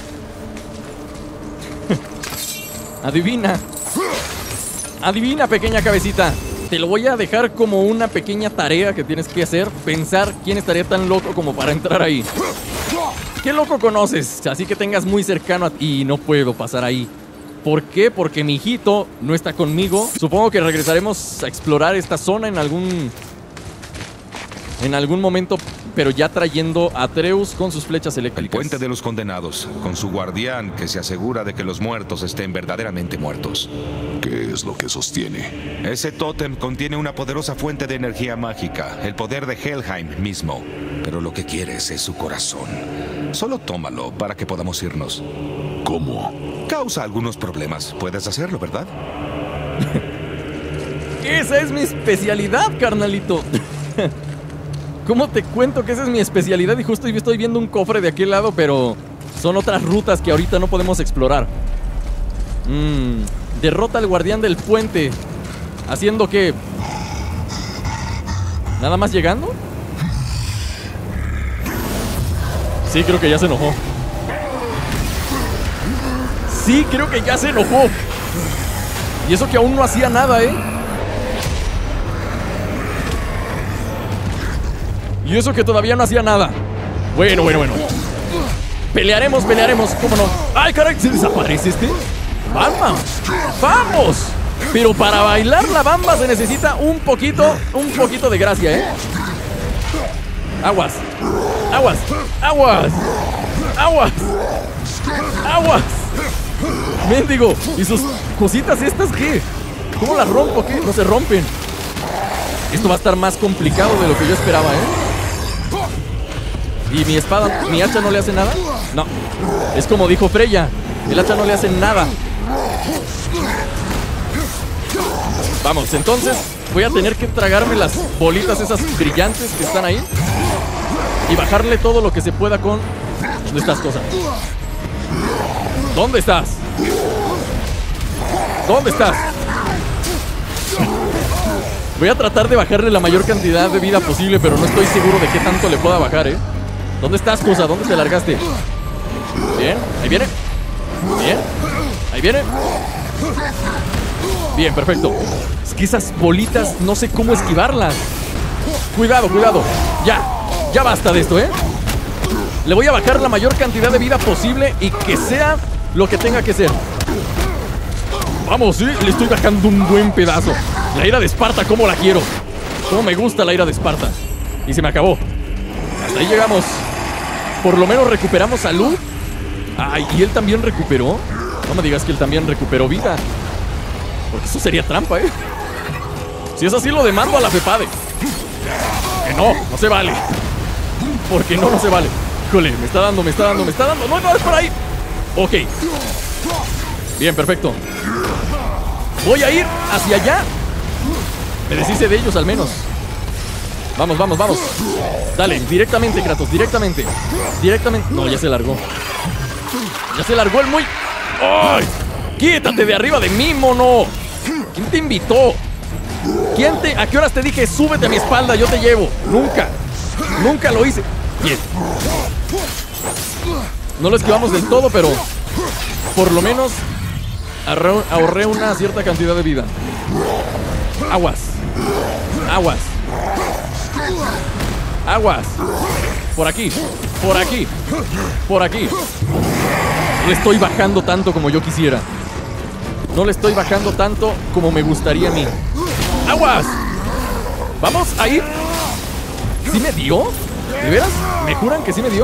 Adivina. Adivina, pequeña cabecita. Te lo voy a dejar como una pequeña tarea que tienes que hacer. Pensar quién estaría tan loco como para entrar ahí. ¿Qué loco conoces? Así que tengas muy cercano a ti. Y no puedo pasar ahí. ¿Por qué? Porque mi hijito no está conmigo. Supongo que regresaremos a explorar esta zona en algún... En algún momento pero ya trayendo a Atreus con sus flechas eléctricas. El puente de los condenados, con su guardián que se asegura de que los muertos estén verdaderamente muertos. ¿Qué es lo que sostiene? Ese tótem contiene una poderosa fuente de energía mágica, el poder de Helheim mismo. Pero lo que quieres es su corazón. Solo tómalo para que podamos irnos. ¿Cómo? Causa algunos problemas. Puedes hacerlo, ¿verdad? Esa es mi especialidad, carnalito. ¿Cómo te cuento que esa es mi especialidad? Y justo estoy viendo un cofre de aquel lado, pero son otras rutas que ahorita no podemos explorar. Mmm... Derrota al guardián del puente. ¿Haciendo qué? ¿Nada más llegando? Sí, creo que ya se enojó. Sí, creo que ya se enojó. Y eso que aún no hacía nada, ¿eh? Y eso que todavía no hacía nada. Bueno, bueno, bueno. Pelearemos, pelearemos, ¿cómo no? ¡Ay, caray! ¿Se desaparece este? ¡Vamos! ¡Vamos! Pero para bailar la bamba se necesita un poquito, un poquito de gracia, ¿eh? Aguas, aguas, aguas, aguas, aguas. Mendigo, ¿y sus cositas estas qué? ¿Cómo las rompo? ¿Qué? No se rompen. Esto va a estar más complicado de lo que yo esperaba, ¿eh? ¿Y mi espada, mi hacha no le hace nada? No, es como dijo Freya, el hacha no le hace nada. Vamos, entonces voy a tener que tragarme las bolitas esas brillantes que están ahí y bajarle todo lo que se pueda con estas cosas. ¿Dónde estás? ¿Dónde estás? Voy a tratar de bajarle la mayor cantidad de vida posible, pero no estoy seguro de qué tanto le pueda bajar, ¿eh? ¿Dónde estás, cosa? ¿Dónde te largaste? Bien, ahí viene. Bien, ahí viene. Bien, perfecto. Es que esas bolitas no sé cómo esquivarlas. Cuidado, cuidado. Ya, ya basta de esto, ¿eh? Le voy a bajar la mayor cantidad de vida posible y que sea lo que tenga que ser. Vamos, sí, le estoy bajando un buen pedazo. La ira de Esparta, ¿cómo la quiero? ¿Cómo me gusta la ira de Esparta? Y se me acabó. Hasta ahí llegamos. Por lo menos recuperamos salud. Ay, ¿y él también recuperó? No me digas que él también recuperó vida, porque eso sería trampa, ¿eh? Si es así, lo demando a la FEPADE. Que no, no se vale. Porque no, no se vale. Híjole, me está dando, me está dando, me está dando. No, no, es por ahí. Ok. Bien, perfecto. Voy a ir hacia allá. Me deshice de ellos al menos. Vamos, vamos, vamos. Dale, directamente, Kratos, directamente. Directamente. No, ya se largó. Ya se largó el muy... ¡Ay! ¡Quítate de arriba de mí, mono! ¿Quién te invitó? ¿Quién te... ¿A qué horas te dije súbete a mi espalda, yo te llevo? Nunca. Nunca lo hice. Bien. No lo esquivamos del todo, pero por lo menos ahorré, ahorré una cierta cantidad de vida. Aguas. Aguas. Aguas. Por aquí. Por aquí. Por aquí. No le estoy bajando tanto como yo quisiera. No le estoy bajando tanto como me gustaría a mí. ¡Aguas! Vamos a ir. ¿Sí me dio? ¿De veras? ¿Me juran que sí me dio?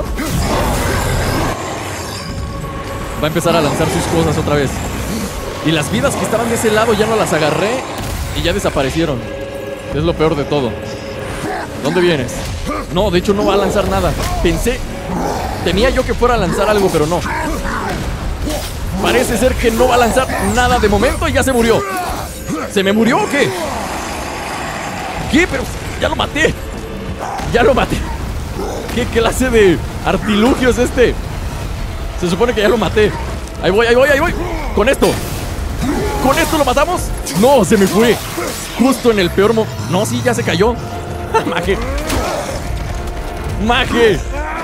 Va a empezar a lanzar sus cosas otra vez. Y las vidas que estaban de ese lado ya no las agarré y ya desaparecieron. Es lo peor de todo. ¿Dónde vienes? No, de hecho no va a lanzar nada. Pensé... Temía yo que fuera a lanzar algo, pero no. Parece ser que no va a lanzar nada de momento y ya se murió. ¿Se me murió o qué? ¿Qué? Pero ya lo maté. Ya lo maté. ¿Qué clase de artilugio es este? Se supone que ya lo maté. Ahí voy, ahí voy, ahí voy. Con esto. ¿Con esto lo matamos? No, se me fue. Justo en el peor momento. No, sí, ya se cayó. Maje. Maje.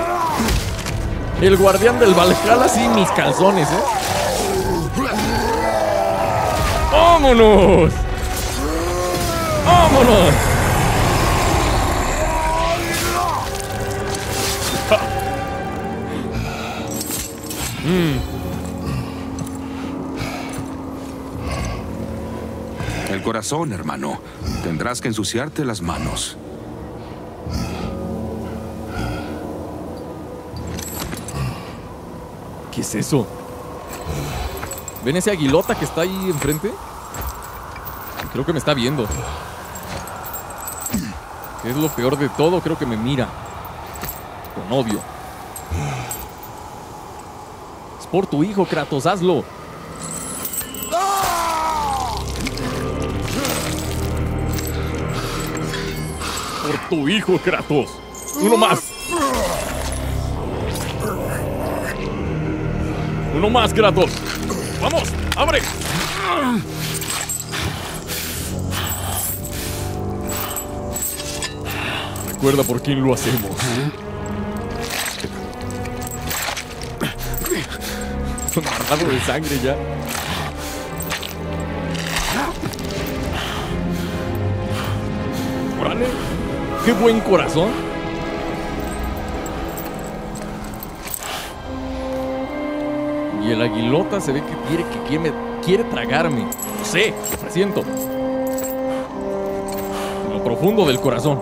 El guardián del Valhalla, sí, mis calzones, ¿eh? ¡Vámonos! ¡Vámonos! Mm. El corazón, hermano. Tendrás que ensuciarte las manos. ¿Qué es eso? ¿Ven ese aguilota que está ahí enfrente? Creo que me está viendo. ¿Qué es lo peor de todo? Creo que me mira con odio. Es por tu hijo, Kratos, hazlo. Por tu hijo, Kratos. Uno más. Uno más, Kratos. ¡Vamos! ¡Abre! Recuerda por quién lo hacemos. Amarrado de sangre ya. ¡Órale! ¡Qué buen corazón! Y el aguilota se ve que quiere, que quiere, quiere tragarme. Lo sé, lo presiento. En lo profundo del corazón.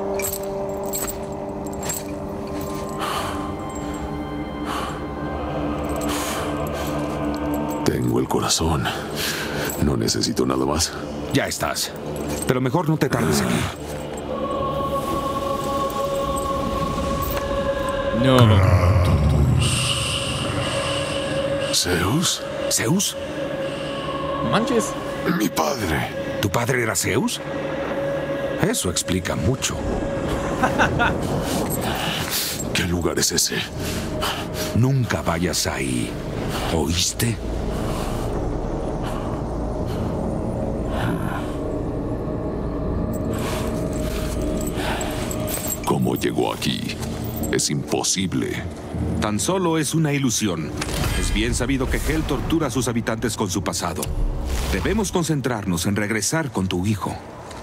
Tengo el corazón. No necesito nada más. Ya estás. Pero mejor no te tardes aquí. No. ¿Zeus? ¿Zeus? Manches. Mi padre. ¿Tu padre era Zeus? Eso explica mucho. ¿Qué lugar es ese? Nunca vayas ahí. ¿Oíste? ¿Cómo llegó aquí? Es imposible. Tan solo es una ilusión. Es bien sabido que Hel tortura a sus habitantes con su pasado. Debemos concentrarnos en regresar con tu hijo.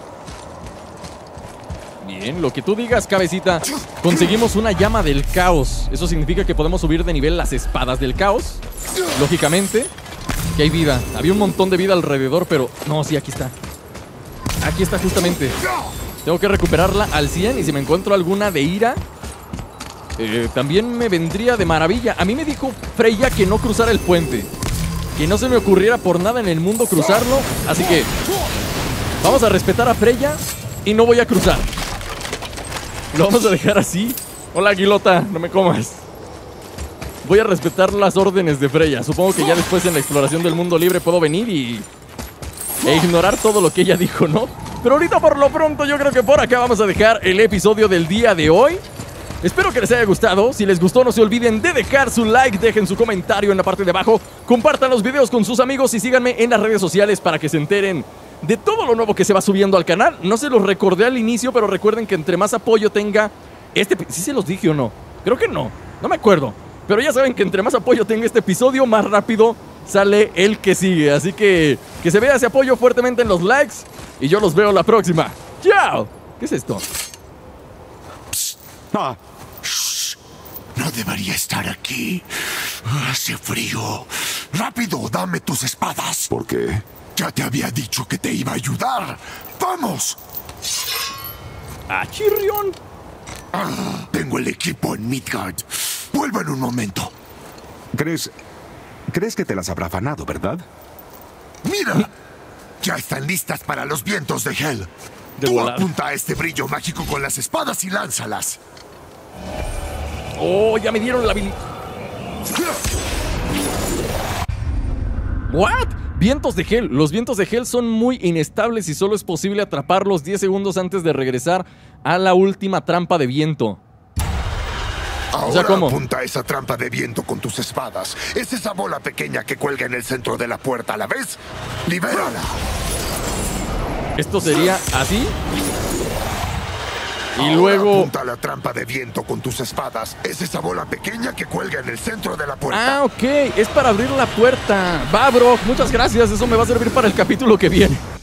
Bien, lo que tú digas, cabecita. Conseguimos una llama del caos. Eso significa que podemos subir de nivel las espadas del caos. Lógicamente, que hay vida. Había un montón de vida alrededor, pero... No, sí, aquí está. Aquí está justamente. Tengo que recuperarla al cien y si me encuentro alguna de ira... Eh, también me vendría de maravilla. A mí me dijo Freya que no cruzara el puente, que no se me ocurriera por nada en el mundo cruzarlo. Así que vamos a respetar a Freya y no voy a cruzar. Lo vamos a dejar así. Hola, aguilota, no me comas. Voy a respetar las órdenes de Freya. Supongo que ya después en la exploración del mundo libre puedo venir y e ignorar todo lo que ella dijo, ¿no? Pero ahorita por lo pronto yo creo que por acá vamos a dejar el episodio del día de hoy. Espero que les haya gustado. Si les gustó, no se olviden de dejar su like, dejen su comentario en la parte de abajo, compartan los videos con sus amigos y síganme en las redes sociales para que se enteren de todo lo nuevo que se va subiendo al canal. No se los recordé al inicio, pero recuerden que entre más apoyo tenga este... ¿Sí se los dije o no? Creo que no, no me acuerdo. Pero ya saben que entre más apoyo tenga este episodio, más rápido sale el que sigue. Así que que se vea ese apoyo fuertemente en los likes y yo los veo la próxima. ¡Chao! ¿Qué es esto? Ah. Shh. No debería estar aquí. Hace frío. Rápido, dame tus espadas. ¿Por qué? Ya te había dicho que te iba a ayudar. ¡Vamos! ¡Ah, chirrión! Ah, tengo el equipo en Midgard. Vuelvo en un momento. ¿Crees... ¿Crees que te las habrá afanado, verdad? ¡Mira! Ya están listas para los vientos de Hel. De Tú volar. apunta a este brillo mágico con las espadas y lánzalas. ¡Oh, ya me dieron la habilidad! ¿What? Vientos de Hel. Los vientos de Hel son muy inestables y solo es posible atraparlos diez segundos antes de regresar a la última trampa de viento. Ahora O sea, ¿cómo? apunta a esa trampa de viento con tus espadas. Es esa bola pequeña que cuelga en el centro de la puerta. ¿La ves? ¡Libérala! Esto sería así. Y Ahora luego... apunta a la trampa de viento con tus espadas. Es esa bola pequeña que cuelga en el centro de la puerta. Ah, ok. Es para abrir la puerta. Va, bro. Muchas gracias. Eso me va a servir para el capítulo que viene.